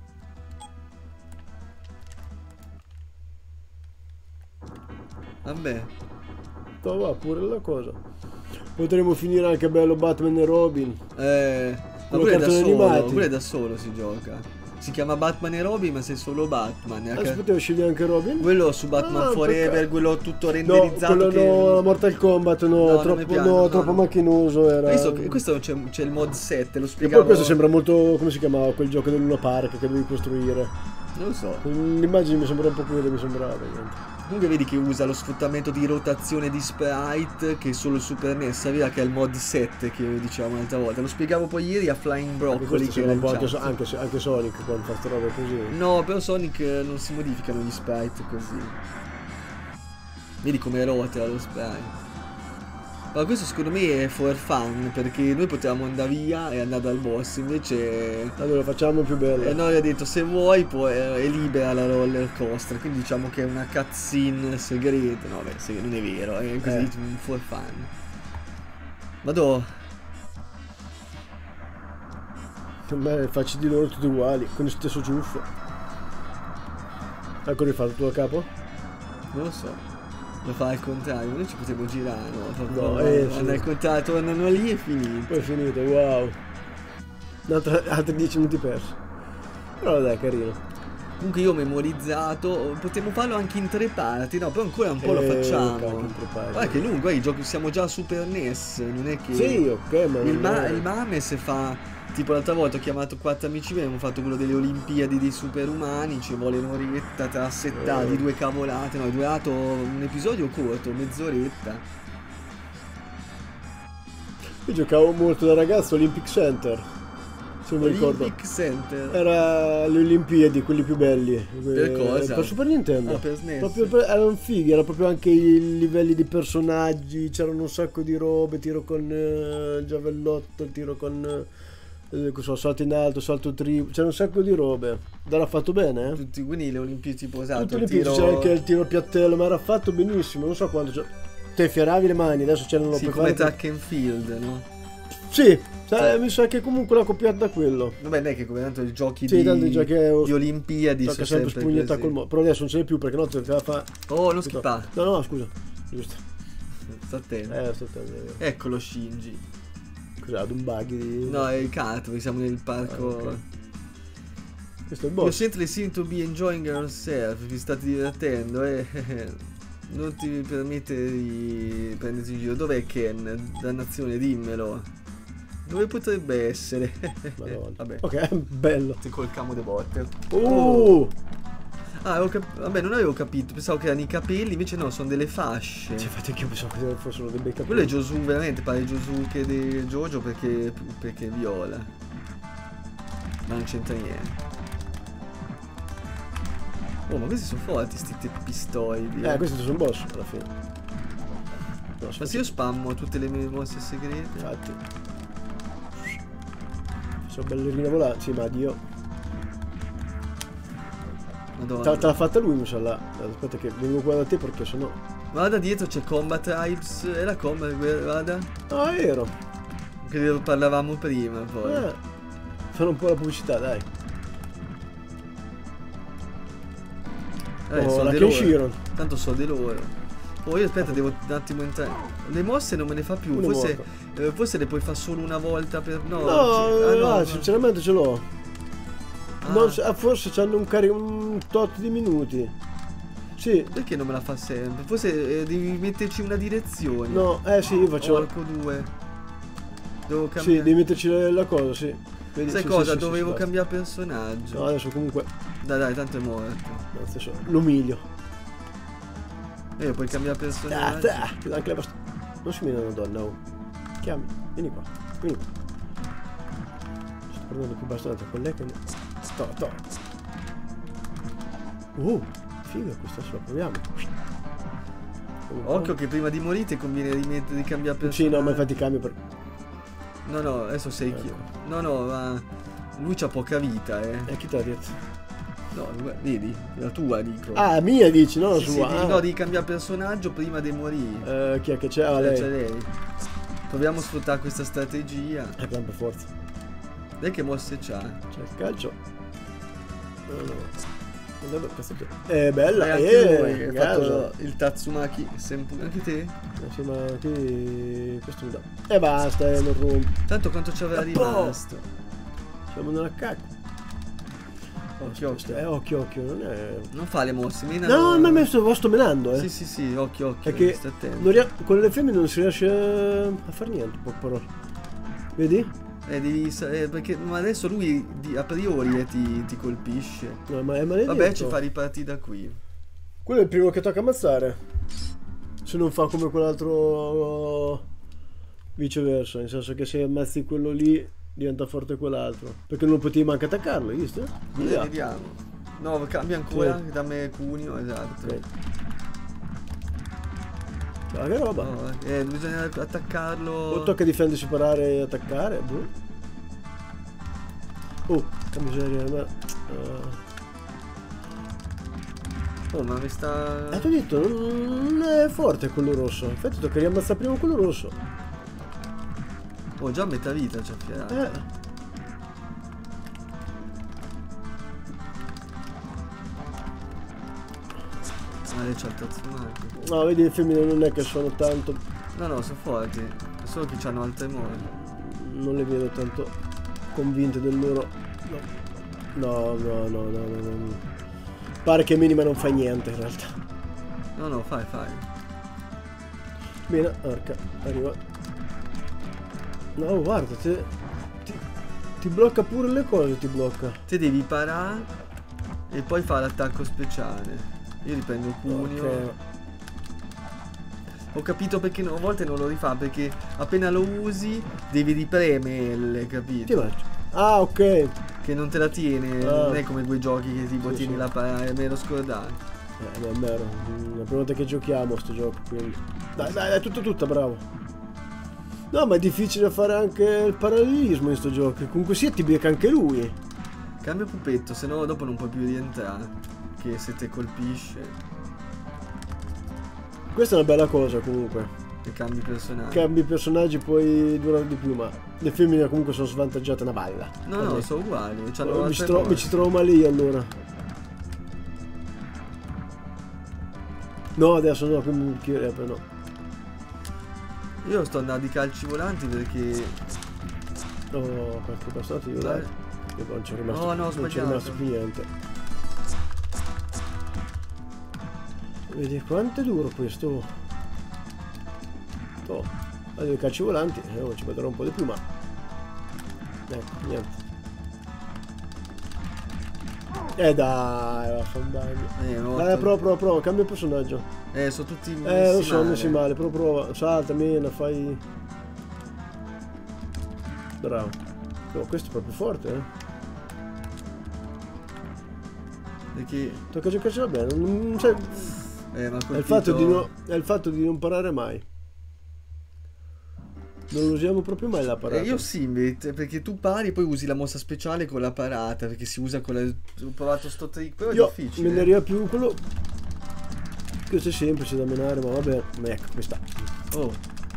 Vabbè. Va pure la cosa. Potremmo finire anche bello Batman e Robin. Ma pure da solo si gioca. Si chiama Batman e Robin, ma sei solo Batman. Potevo scegliere anche Robin? Quello su Batman Forever, quello tutto renderizzato. No, quello Mortal Kombat, troppo macchinoso era. Questo c'è il mod 7, lo spiegavo. E poi questo sembra molto, come si chiamava, quel gioco del Luna Park che dovevi costruire. Non lo so. L'immagine mi sembra un po' quello, mi sembrava. Comunque vedi che usa lo sfruttamento di rotazione di sprite che solo il Super NES sapeva, che è il mod 7 che dicevamo un'altra volta. Lo spiegavo poi ieri a Flying Broccoli, che era anche Sonic quando fa queste robe così. No, però Sonic non si modificano gli sprite così. Vedi come rotela lo sprite. Ma questo secondo me è for fun, perché noi potevamo andare via e andare dal boss, invece Allora facciamo più bello. noi ha detto se vuoi è libera la roller coaster, quindi diciamo che è una cutscene segreta. No, beh, non è vero, è così un for fun. Vado. Per me le facce di loro tutte uguali, con il stesso ciuffo. Ecco rifatto tu a capo? Non lo so. Lo fa al contrario, noi ci potevo girare, no? No, Andare sì. al contrario, tornano lì e finito. Poi è finito, wow. Altri 10 minuti persi. Però dai, carino. Comunque io ho memorizzato, potremmo farlo anche in 3 parti, no? Però ancora un po' lo facciamo. cavolo, in 3 parti. Guarda che lungo, i giochi siamo già a Super NES, non è che... Sì, ok, ma il Mames fa... Tipo l'altra volta ho chiamato 4 amici miei, abbiamo fatto quello delle Olimpiadi dei superumani, ci vuole un'oretta tra settati, 2 cavolate, no, è durato un episodio corto, mezz'oretta. Io giocavo molto da ragazzo all'Olympic Center, se non mi ricordo. Olympic Center. Era le Olimpiadi, quelli più belli. Per cosa? Per Super Nintendo. Ah, per SNES. Erano fighi, erano proprio anche i livelli di personaggi, c'erano un sacco di robe, tiro con giavellotto, tiro con salto in alto, salto triplo, c'era un sacco di robe. Era fatto bene, eh? Tutti, quindi le Olimpiadi tipo esatto, Tutte le Olimpiadi, c'era anche il tiro a piattello, ma era fatto benissimo, non so quanto. Te fieravi le mani, adesso ce ne lo sì, puoi come fare. track and field, no? Sì, mi sa che comunque l'ha copiata da quello. Vabbè, non è che come tanto i giochi Sì, tanto i giochi di Olimpiadi gioca sono sempre spugnetta col mo. Però adesso non ce n'è più perché no te la fa. Oh, non schippa. No, scusa. Giusto. Sta attento. Sto attento. Eccolo Shinji. Cos'è? Ad un bug di. No, è il kart, perché siamo nel parco. Ok. Questo è il You boss. simply seem to be enjoying yourself. Vi state divertendo, non ti permette di prenderti in giro. Dov'è Ken? Dannazione, dimmelo. Dove potrebbe essere? Madonna. Vabbè. Ok, bello. Col camo de botte. Ah, vabbè, non avevo capito. Pensavo che erano i capelli, invece no, sono delle fasce. Cioè, infatti anche io pensavo che fossero dei bei capelli. Quello è Josu, veramente pare Josu che di Jojo perché è viola. Ma non c'entra niente. Oh, ma questi sono forti sti pistoidi. Questi sono boss alla fine. No, Ma se io spammo tutte le mie mosse segrete. Infatti. Sono ballerina volante, sì, ma Dio. Madonna. Te l'ha fatta lui, mi sa là. Aspetta che vengo qua da te perché sennò. Guarda dietro c'è Combat Tribes. È la Combat, guarda. Ah, ero. Che parlavamo prima poi. Fanno un po' la pubblicità, dai. So la di loro. Kenshiron. Tanto so di loro. Oh, io aspetta, devo un attimo entrare. Le mosse non me le fa più. Forse le puoi fare solo una volta per. No, sinceramente ce l'ho. Forse c'hanno un tot di minuti. Sì. Perché non me la fa sempre? Forse devi metterci una direzione. No, sì, io faccio. Arco 2. Devo cambiare. Sì, devi metterci la cosa, sì. Vedi, sai cosa? Dovevo cambiare personaggio. No, adesso comunque. Dai, tanto è morto. No, adesso l'umilio. Puoi cambiare personaggio. Anche la non si viene una donna, oh. Chiami, vieni qua. Sto prendendo più bastonate con lei che. To. Figa questa, se la proviamo. Occhio che prima di morire conviene di cambiare personaggio. Sì, no, ma infatti cambio per. No, adesso sei chi. No, ma lui c'ha poca vita, chi te l'ha detto? No, vedi, la tua dico. Ah, mia dici, no la sua. Sì, no, devi cambiare personaggio prima di morire. Chi è che c'è? Lei. C'è lei. Proviamo a sfruttare questa strategia. Per forza. Lei che mosse c'ha? C'è il calcio. È bella, anche lui ha fatto il Tatsumaki, sempre anche te? Sì, ma qui questo mi dà. E basta, non rompo. Tanto quanto ci aveva rimasto? Siamo nella cacca. Occhio, non è. Non fa le mosse, menano. No, ma me sto menando, Sì, occhio. È che con le femmine non si riesce a fare niente, però. Vedi? Perché ma adesso lui a priori ti colpisce. No, ma è maledetto. Vabbè, ci fa ripartire da qui. Quello è il primo che tocca ammazzare. Se non fa come quell'altro viceversa, nel senso che se ammazzi quello lì diventa forte quell'altro. Perché non potevi manco attaccarlo, hai visto? Vediamo. No, cambia ancora, dammi Cuneo, esatto. Okay. Ah, che roba. No, bisogna attaccarlo. O tocca difendersi, parare e attaccare. Boh. Oh, che miseria. Oh, ma mi sta... Ti ho detto, non è forte quello rosso. Infatti tocca riammazzare prima quello rosso. Oh, già a metà vita c'ha fierato. Le Tatsunaki. No, vedi, le femmine non è che sono tanto... No, sono forti. È solo che hanno altre mode. Non le vedo tanto convinte del loro... No. Pare che minima non fa niente in realtà. No, fai. Bene, arca, arriva. No, guarda, ti blocca pure le cose, ti blocca. Te devi parare e poi fa l'attacco speciale. Io riprendo il pugno. Okay. Ho capito perché a volte non lo rifà, perché appena lo usi devi ripreme L, capito? Ti faccio. Ah, ok. Che non te la tiene, non è come quei giochi che tipo tieni la parata, me lo scordato. No, è vero. La prima volta che giochiamo sto gioco, quindi. Dai, tutta, bravo. No, ma è difficile fare anche il parallelismo in sto gioco. Comunque sia ti becca anche lui. Cambia pupetto, se no dopo non puoi più rientrare. Che se te colpisce. Questa è una bella cosa comunque. E cambi personaggi. Cambi personaggi, poi durano di più, ma le femmine comunque sono svantaggiate una balla. No, sono uguali. Mi ci trovo male io allora. No, adesso no, quindi no. Io sto andando di calci volanti perché... Oh, qualche passato io dai. Io non c'è rimasto, no, non c'è rimasto più niente. Vedi quanto è duro questo. Oh, allora i calci volanti, ci vedrò un po' di più, ma ecco, niente. Dai, vaffanbagno. Dai, prova, cambia personaggio. Sono tutti lo so, messi male, però prova, salta, mena, fai... Bravo. Oh, questo è proprio forte, Perché... Tocca giocarcela bene, non c'è... ma è il fatto di non parare mai. Non lo usiamo proprio mai la parata. Io sì, invece, perché tu pari e poi usi la mossa speciale con la parata, perché si usa con la... Ho provato sto trick, però è difficile. Me ne arriva più quello... Questo è semplice da menare, ma vabbè. Ecco, questa. Oh.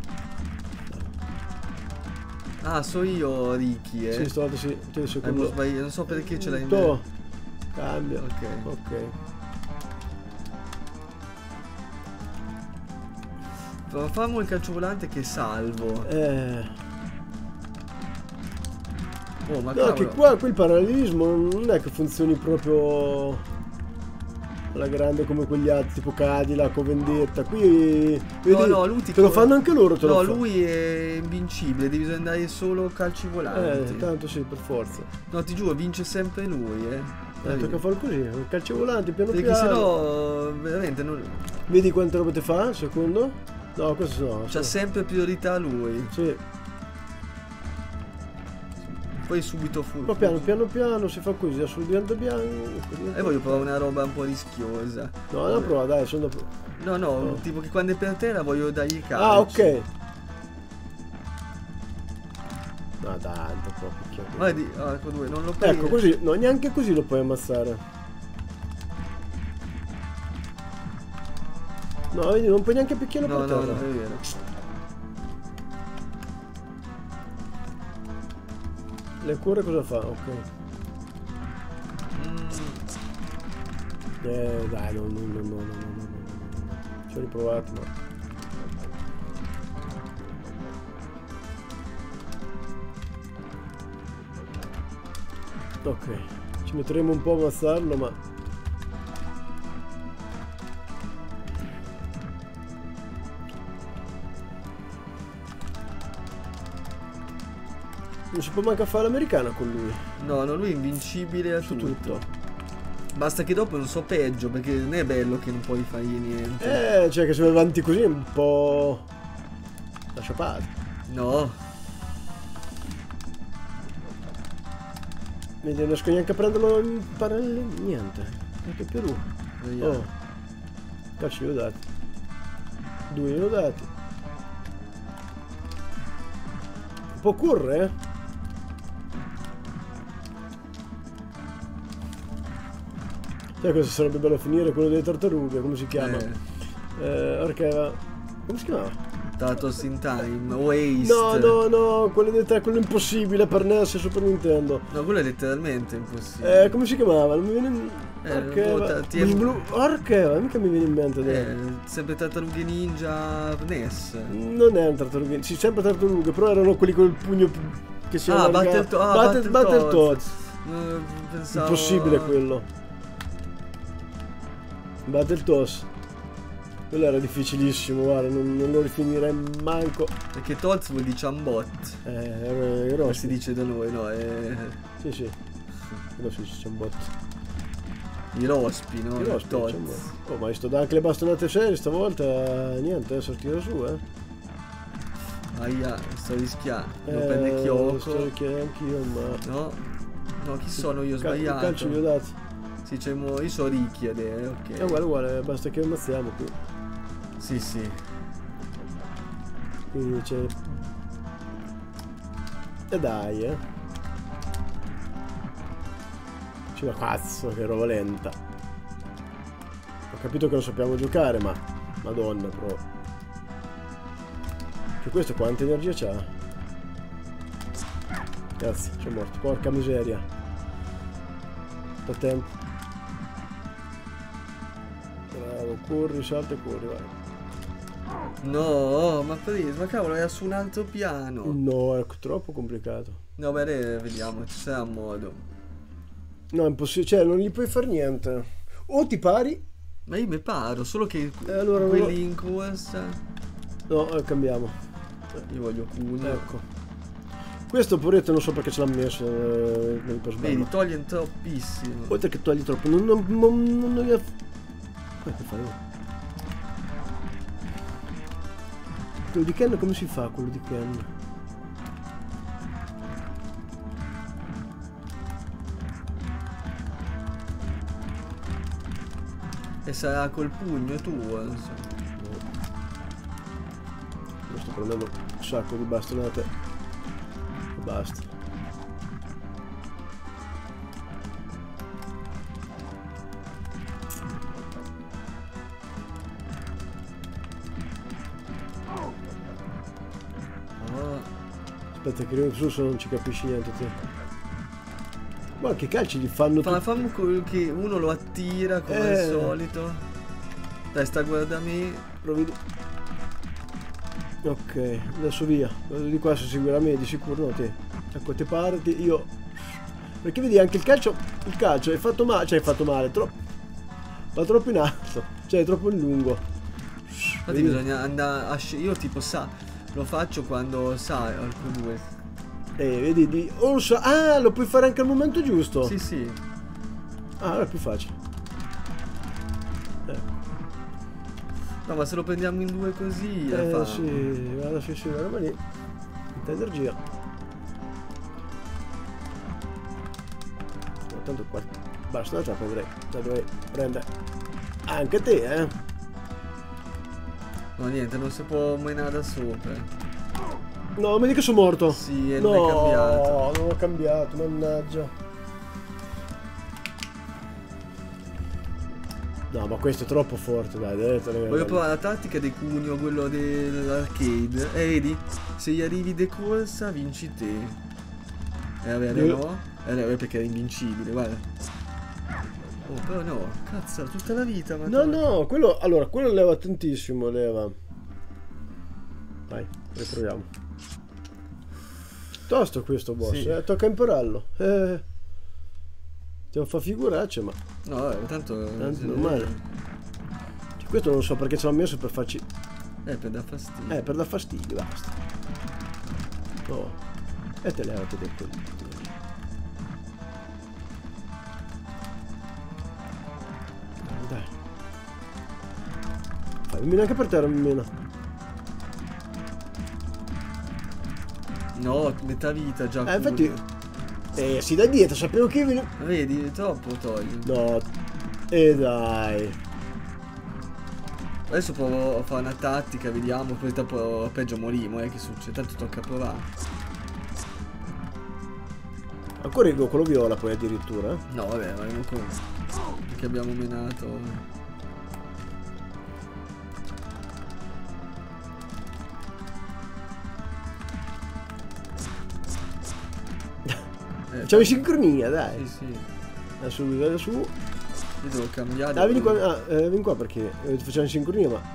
Ah, so io Ricky, Sì, stavolta sì. Non so perché ce l'hai in me. Cambia. Ok. Fammo il calcio volante che salvo. Oh, ma no, che qua il parallelismo non è che funzioni proprio alla grande come quegli altri, tipo Cadillac o Vendetta. Qui vedi, lui te lo fanno anche loro. No, lui è invincibile, devi andare solo calci volanti. Tanto sì, per forza. No, ti giuro, vince sempre lui, tocca fare così, calci volanti piano perché piano. Perché sennò veramente non... Vedi quante robe ti fa? Secondo? No, questo no. C'ha sempre priorità lui. Sì. Poi subito full. Però piano si fa così, adesso diventa bianco. E voglio provare una roba un po' rischiosa. No, una prova, dai, sono da... No, tipo che quando è per terra voglio dargli calcio. Ah, ok. No, tanto proprio. Vedi, ecco due, non lo puoi... Ecco, così, no, neanche così lo puoi ammazzare. No, vedi, non puoi neanche picchiarlo per terra. No, è vero. Le cure cosa fa? Ok. Dai, no. Ci ho riprovato, ma... Ok. Ci metteremo un po' a ammazzarlo, ma... Non si può manca fare l'americana con lui. No, lui è invincibile a tutto. Basta che dopo non so peggio, perché non è bello che non puoi fargli niente. Cioè che se vai avanti così è un po'... lascia perdere. No. Vedi, non riesco neanche a prenderlo in parallelo. Niente. Anche Perù. Vediamo. Cacci, ho dato. 2 li ho dati. Un po' corre, Sai cosa sarebbe bello finire? Quello delle tartarughe, come si chiama? Archeva. Come si chiamava? Turtles in Time o Haste. No, quello impossibile per NES e Super Nintendo. No, quello è letteralmente impossibile. Come si chiamava? Non mi viene in... Archeva, mica mi viene in mente. Sempre Tartarughe Ninja NES. Non è un tartarughe, sì, sempre tartarughe, però erano quelli con il pugno che si allargava. Battletoads. Pensavo... Impossibile quello. Battletoads. Quello era difficilissimo, guarda, non lo rifinirei manco. Perché Tots vuol dire Chambot. Come si dice da noi, no? Sì. Quello si dice Chambot. I rospi, no? I rospi, oh, ma sto anche le bastonate serie stavolta, niente, adesso tira su, Aia, sto rischiando. Lo prende Kyoko. Sto rischiando anch'io, ma... No, chi sono io? Ho sbagliato. Il calcio gli ho dato. Sì, io so ricchi adesso, ok. È uguale, basta che ammazziamo qui. Sì. Quindi c'è... E dai, Ma cazzo, che roba lenta. Ho capito che non sappiamo giocare, ma... Madonna, però... Che questo quanta energia c'ha? Cazzo, sono morto. Porca miseria. Da tempo. Bravo, corri, salta e corri, vai. No, ma cavolo, era su un altro piano. No, è troppo complicato. No, beh, vediamo, ci sarà modo. No, è impossibile, cioè non gli puoi fare niente. O ti pari. Ma io mi paro, solo che allora, quelli in corsa. No, cambiamo. Io voglio Kuno. Ecco. Questo poretto non so perché ce l'ha messo. Vedi, toglie troppissimo. Oltre che togli troppo. Non gli ha... Che fai? Quello di Ken come si fa quello di Ken? E sarà col pugno tuo, non so. Io sto prendendo un sacco di bastonate. E basta. Aspetta che arrivo su se non ci capisci niente te. Guarda che calci gli fanno Fammi che uno lo attira come al solito. Dai, sta guarda me. Provi. Ok, adesso via. Di qua si seguirà me di sicuro, no te. Ecco, te parti, io. Perché vedi anche il calcio è fatto male, cioè è fatto male, va troppo in alto, cioè è troppo in lungo. Infatti bisogna andare a io tipo lo faccio quando alcuni due. Vedi, lo puoi fare anche al momento giusto? Sì. Ah, allora è più facile. No, ma se lo prendiamo in due così sì, guarda, sì, guarda lì. Tanta energia. Tanto qua. Basta, già dovrei prendere anche te, No, niente, non si può menare da sopra. No, mi dica che sono morto. Sì, non è cambiato. No, non ho cambiato, mannaggia. No, ma questo è troppo forte, dai. Voglio provare la tattica di Cuneo, quello dell'arcade. Vedi? Se gli arrivi di corsa, vinci te. Vabbè, no? Perché è invincibile, guarda. Oh, però no, cazzo, tutta la vita. Ma no, quello leva tantissimo, leva. Vai, riproviamo. Tosto questo boss, sì. Tocca impararlo. Ti fa figuracce, ma... No, tanto normale. Questo non so perché ce l'ho messo per farci... per dar fastidio. Per dar fastidio, basta. No. E te levate detto. Dai. Fammi anche per terra, meno. No, metà vita già. Infatti. Si da dietro, sapevo che viene. Vedi, troppo togli. No. Dai. Adesso provo a fare una tattica, vediamo, poi dopo peggio morimo, che succede? Tanto tocca provare. Ancora il quello viola poi addirittura. No, vabbè, ma non con... perché abbiamo menato. Facciamo in sincronia, dai. Sì, sì. Adesso lui viene su. Io devo cambiare. Ah, vieni qua perché facciamo in sincronia, ma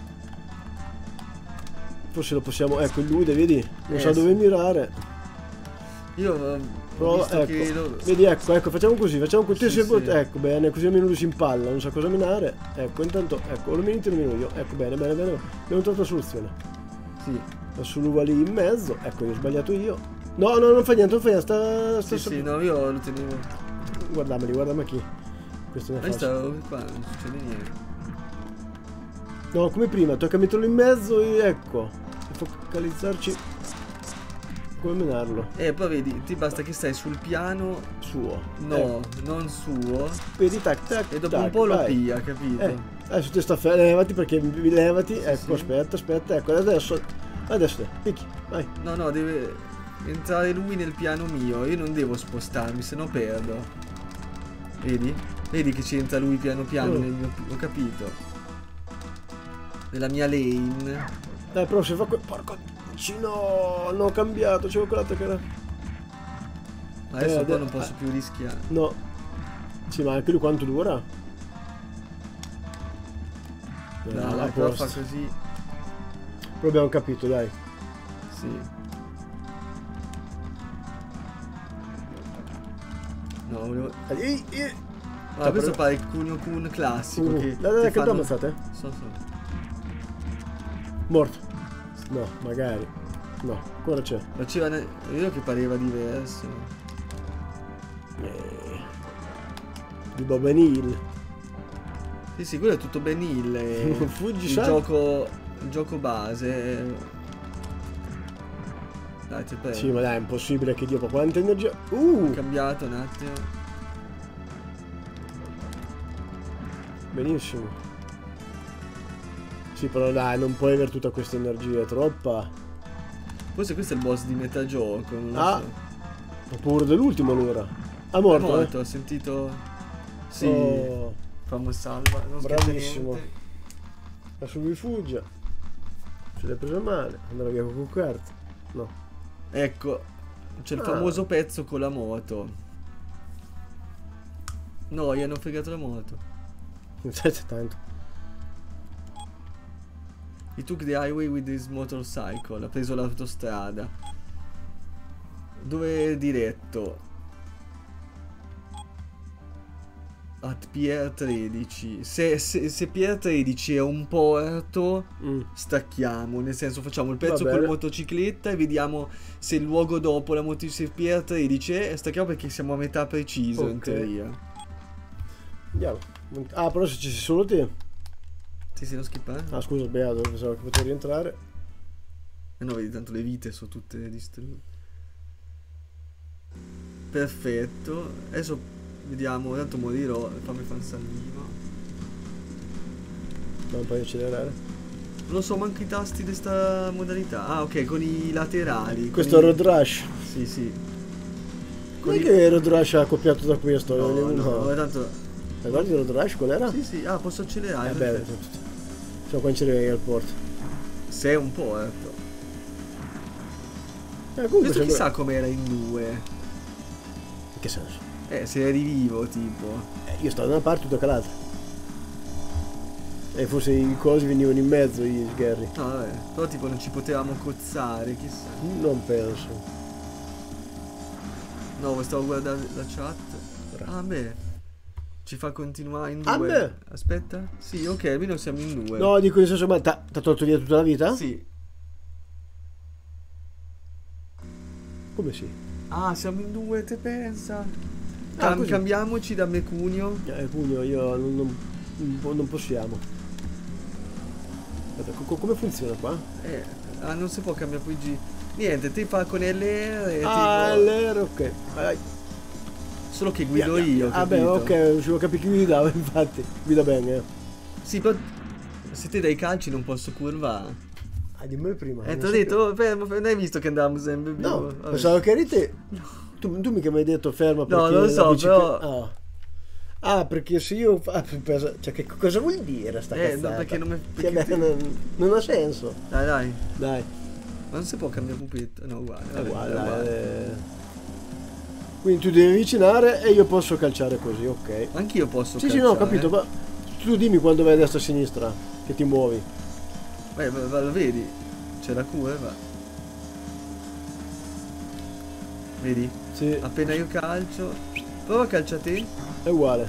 forse lo possiamo. Ecco, lui, vedi? Non sa dove mirare. Io prova, ecco. Vedi, ecco, facciamo così, facciamo così. Sì. Ecco, bene, così almeno lui si impalla, non sa cosa minare. Ecco, intanto, ecco, lo mini te lo mino io. Ecco, bene. Abbiamo trovato la soluzione. Sì. Adesso lui va lì in mezzo. Ecco, io ho sbagliato io. No, non fa niente, sta. Sì, no, io lo tenevo. Guardami qui. Questo ne fa. Stavo qua, non succede niente. No, come prima, tocca metterlo in mezzo e ecco. Focalizzarci. Come menarlo. Poi vedi, ti basta che stai sul piano suo. No, non suo. Vedi, tac. E dopo un po' lo piglia, capito? Adesso ti sta levati perché levati. Ecco, sì. Aspetta, ecco, adesso picchi, vai. No, deve entrare lui nel piano mio. Io non devo spostarmi, se no perdo. Vedi? Vedi che ci entra lui piano piano nel mio... Ho capito. Nella mia lane. Però se fa porco... No, ho cambiato, c'avevo quella che era... Adesso qua non posso più rischiare. No. Sì, ma anche lui quanto dura? No, però fa così. Però abbiamo capito, dai. Sì. No, volevo... Ah, questo pare il Kunio Kun classico che... Dai, che fanno... ammazzate? So. Morto. No, magari. No, ancora c'è. Faceva... Io che pareva diverso. Di Bob Hill. Sì, quello è tutto Ben Hill. Fuggi, il gioco base. Dai, ti prego. Sì, ma dai, è impossibile che Dio fa quanta energia. Ho cambiato un attimo. Benissimo. Sì, però dai, non puoi avere tutta questa energia, è troppa. Forse questo è il boss di metà gioco, non lo so. Ho paura dell'ultimo allora. Ha morto, ho sentito... Sì. Fammi salva, non bravissimo. Adesso lui fugge. Ce l'hai presa male. Andrà via con carta. No. Ecco, c'è il famoso pezzo con la moto. No, gli hanno fregato la moto. Non c'è tanto. He took the highway with his motorcycle. Ha preso l'autostrada. Dove è diretto? At Pier 13. Se Pier 13 è un porto, stacchiamo. Nel senso, facciamo il pezzo con la motocicletta e vediamo se il luogo dopo la se Pier 13 è. Stacchiamo perché siamo a metà preciso in teoria. Andiamo. Ah, però se ci sei solo te. Sì, non skippare. Ah, scusa, sbagliato, pensavo che potevi rientrare. No, vedi, tanto le vite sono tutte distrutte. Perfetto. Adesso vediamo, tanto morirò. Fammi fare un salvino. Ma non puoi accelerare. Non so manco i tasti di questa modalità. Ah, ok, con i laterali. Questo è Road Rush. Sì. Non è che Road Rush ha copiato da questo. No, tanto... Guardi Road Rush qual era? Sì, ah, posso accelerare. Beh, siamo qua in Cervia al porto. Se è un porto. Questo chissà com'era in 2. In che senso? Se eri vivo, tipo. Io stavo da una parte, tu dall'altra. E forse i cosi venivano in mezzo, gli sgherri. No, vabbè. Però tipo non ci potevamo cozzare, chissà. Non penso. No, stavo guardando la chat. Ah, beh. Ci fa continuare in 2. Ah, beh. Aspetta. Sì, ok, almeno siamo in 2. No, dico nel senso, ma t'ha tolto via tutta la vita? Sì. Come sì? Ah, siamo in 2, te pensa? Così. Cambiamoci da Mecunio. Cunio, io non possiamo. Aspetta, come funziona qua? Non si può cambiare poi Niente, te fa con LR. LR, ok. Vai. Solo che guido io. Vabbè, ok, non ci ho capito chi guidava, infatti. Guida bene, Sì, però Se te dai calci non posso curvare. Ah, dimmi prima. Ti non ho so detto, oh, fermo, non hai visto che andavamo sempre che- più? No, Vabbè. pensavo che eri te. Tu mica mi hai detto ferma perché non lo so, la bicicletta... però- Ah, perché se io... Cioè, che cosa vuol dire sta No, cazzata? perché non mi... Cioè, perché beh, ti- non ha senso. Dai. Dai, Ma non si può cambiare pupetto? No, uguale. è vabbè, uguale. è uguale. Quindi tu devi avvicinare e io posso calciare così, ok. Anch'io posso Sì, no, ho calciare. capito, ma tu dimmi quando vai a destra e a sinistra, che ti muovi. Beh, lo vedi? C'è la curva. Vedi? Sì, Appena io calcio. Prova a calcia te. è uguale.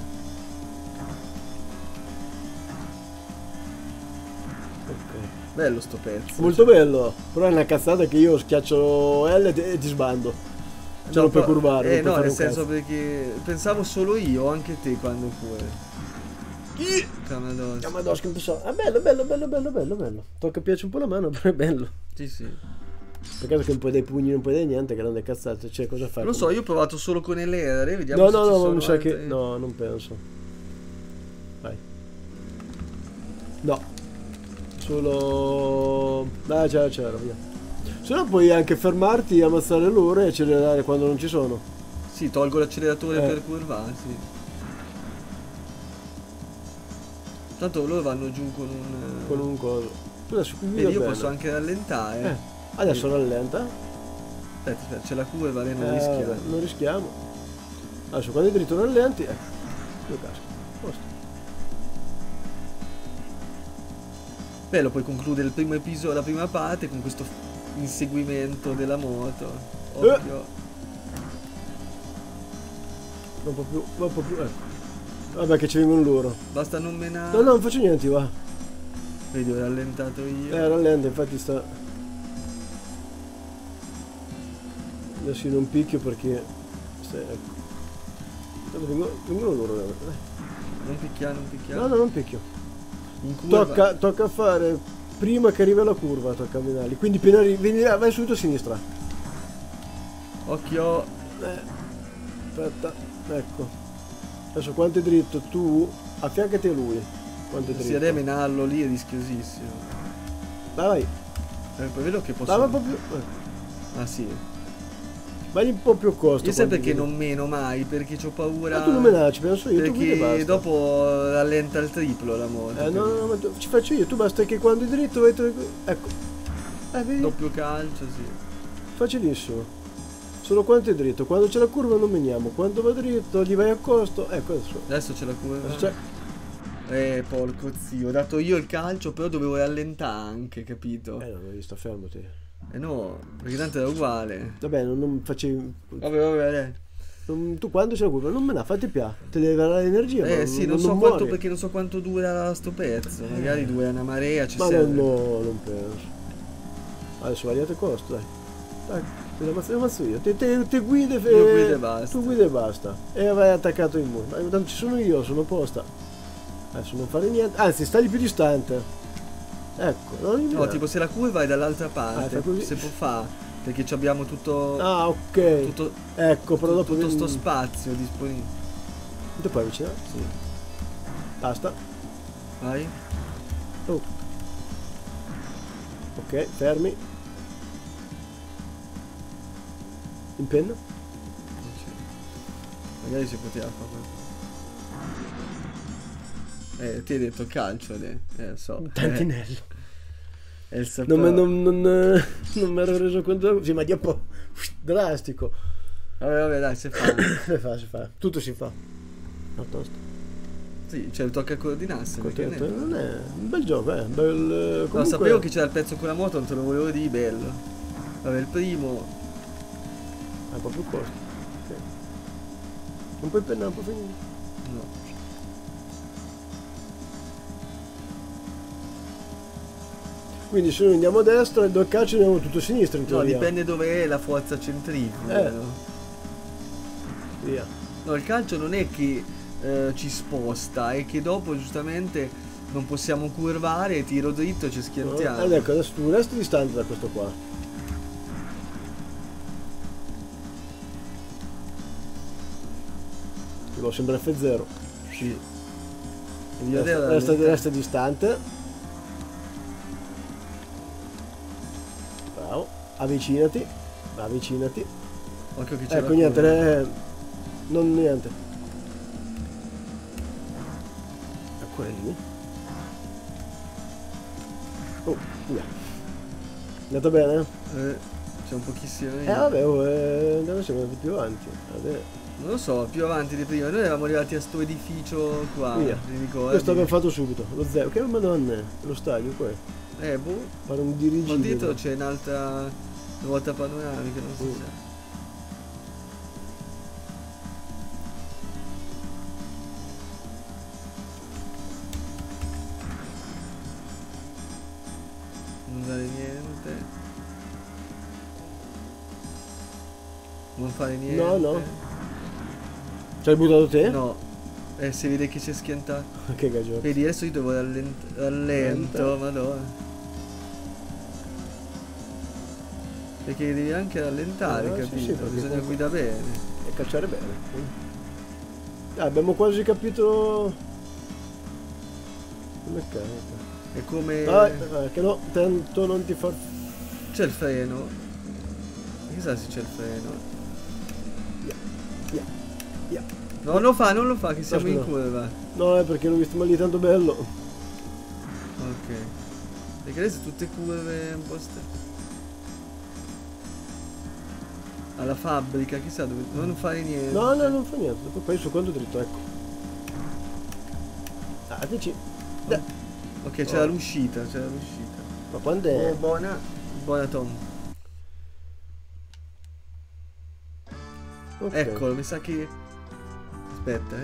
Ok. Bello sto pezzo. Molto bello, però è una cazzata che io schiaccio L e ti sbando. Cioè non puoi però- curvare. non puoi no, fare nel un senso cazzo. perché pensavo solo io, o anche te quando curi. Camados. Camadoschi, è bello. Tocca piace un po' la mano, però è bello. Sì, sì. Peccato che non puoi dai pugni, non puoi dai niente, grande cazzata. Cioè, cosa fai? Non lo so, io ho provato solo con LR, vediamo No, se ci no, sono mi sa che... altre- No, non penso. Vai. No. Solo... Dai, c'era, via. Se no puoi anche fermarti, ammazzare loro e accelerare quando non ci sono. Sì, tolgo l'acceleratore Eh. per curvare, sì. Tanto loro vanno giù con un... Con un coso. Tu adesso qui Vedi, io bene. posso anche rallentare. Adesso rallenta. Aspetta, c'è la curva, non Vabbè, rischiare. non rischiamo. Adesso quando è dritto rallenti, due casco. Posto. Bello, poi concludere il primo episodio, la prima parte con questo inseguimento della moto. Occhio. Non può più, non può più, ecco. Vabbè che ci vengono loro. Basta non menare. No, non faccio niente, va. Vedi, ho rallentato io. Rallenta, infatti sta... Adesso io non picchio perché... ecco. Vengono loro, dai. Non picchiare, non picchiare. No, non picchio. In curva. Tocca fare prima che arriva la curva, tocca camminarli. Quindi appena vai subito a sinistra. Occhio. Aspetta, ecco. Adesso quanto è dritto, tu affiancati a lui. Quanto è Se dritto. deve menarlo lì è rischiosissimo. Vai. Poi vedo che posso... Vai un po' più. Ecco. Ah sì. Vai un po' più a costo. Io sai quanto perché devi. non meno mai, perché ho paura... Tu non me la ci penso io, tu guidi e Perché basta. dopo rallenta il triplo la moto. No, ma ci faccio io, tu basta che quando è dritto vai ecco. Vedi? Doppio calcio, sì. Facilissimo. Solo quanto è dritto, quando c'è la curva non meniamo, quando va dritto gli vai a costo, ecco adesso. Adesso c'è la curva. Adesso c'è. Porco zio, ho dato io il calcio, però dovevo rallentare anche, capito? Non avevi sta fermo te. No, perché tanto era uguale. Vabbè, non facevi. Vabbè, dai. Tu quando c'è la curva non me la fatti più. Te le darà l'energia. ma Sì, non so muori. quanto, perché non so quanto dura sto pezzo. Magari dura una marea, ci Ma serve. no, non penso. Adesso variate costo, dai. Dai, te la ammazzo io. Te guide Io guido e basta. Tu guida e basta. E vai attaccato in muro. Ma tanto ci sono io, sono apposta. Adesso non fare niente. Anzi, stai più distante. Ecco, non No, tipo se la curva è dall'altra parte, fai così. se può fare, perché ci abbiamo tutto... Ah, ok. Tutto, Ecco, però dopo tutto sto vieni- spazio disponibile. Tu puoi avvicinare? Sì. Basta. Vai. Oh. Ok, fermi. In penna? Non c'è. Magari si poteva fare qualcosa. Ti hai detto calcio, so. Un tantinello. È il sapore. Non mi ero reso conto. Sì, ma di un po' drastico. Vabbè, dai, si fa. Si fa. Tutto si fa. A tosto. Sì, cioè tocca coordinarsi. perché Contento. ne- Non è un bel gioco, bel. No, Comunque... sapevo che c'era il pezzo con la moto, non te lo volevo dire, bello. Vabbè, il primo. Ha proprio costo. Ok. Non puoi pennare, non puoi finire. No. Quindi se noi andiamo a destra, il do calcio andiamo tutto a sinistra in No, teoria. dipende dove è la forza centrifuga. No? Via. No, il calcio non è che ci sposta, è che dopo giustamente non possiamo curvare, tiro dritto e ci schiantiamo. Allora, ecco, adesso tu resti distante da questo qua. Sembra F0. Sì. E io adesso Resta distante. Avvicinati. Avvicinati. Occhio che c'è Ecco, la niente, curva. non niente. Ancora lì. Oh, via. È andata bene? C'è un pochissimo. Vabbè, andiamo siamo andati più avanti. Vabbè. Non lo so, più avanti di prima. Noi eravamo arrivati a sto edificio qua. Via. ti ricordi? Questo abbiamo fatto subito. Lo zero. Che madonna è? Lo stadio qua. Boh. Fare un Ma dirigibile. dietro c'è un'altra ruota panoramica, non si sa. Non dare niente. Non fare niente. No. Ci hai buttato te? No. Si vede che si è schiantato. Che gagiotto. Vedi, adesso io devo rallento, madonna. Perché devi anche rallentare, capito? Sì, perché Bisogna comunque- guidare bene. E calciare bene. Abbiamo quasi capito. Meccanica. È come... Che no, tento non ti far. C'è il freno. Chissà se c'è il freno. Via. No, non lo fa, che siamo in scusa. curva. No, è perché l'ho visto ma lì tanto bello. Ok. Perché adesso tutte curve un po' alla fabbrica, chissà dove... Non fare niente. No, non fa niente. Poi su quanto dritto, ecco. Dici. Ok, c'era l'uscita, Ma quando è? Buona. Buona Tom. Ok. Eccolo, mi sa che... Aspetta,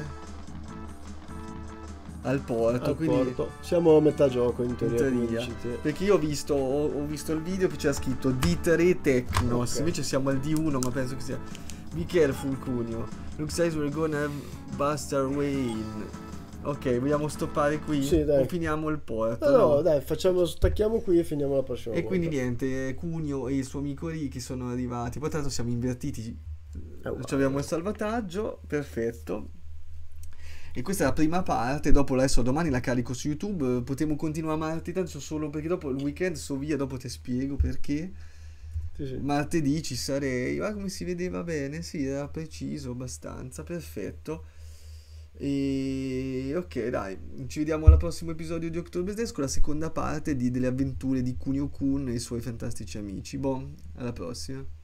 Al porto, Al quindi... porto. Siamo a metà gioco in teoria, come teoria. dici te. Perché io ho visto il video che c'era scritto D3 Technos, Ok. invece siamo al D1, ma penso che sia Be careful Cuneo. Looks like we're gonna have Buster Wayne. Ok, vogliamo stoppare qui? Sì, dai. O finiamo il porto? No, dai, stacchiamo qui e finiamo la prossima E volta. quindi niente, Cuneo e il suo amico Ricky sono arrivati. Poi tra l'altro siamo invertiti. Ci abbiamo il salvataggio, perfetto. E questa è la prima parte, dopo adesso domani la carico su YouTube, potremo continuare martedì, tanto solo perché dopo il weekend so via, dopo ti spiego perché. Sì. Martedì ci sarei, guarda come si vedeva bene, sì, era preciso abbastanza, perfetto. E ok, dai, ci vediamo al prossimo episodio di October Days con la seconda parte delle avventure di Kunio Kun e i suoi fantastici amici. Buon, alla prossima.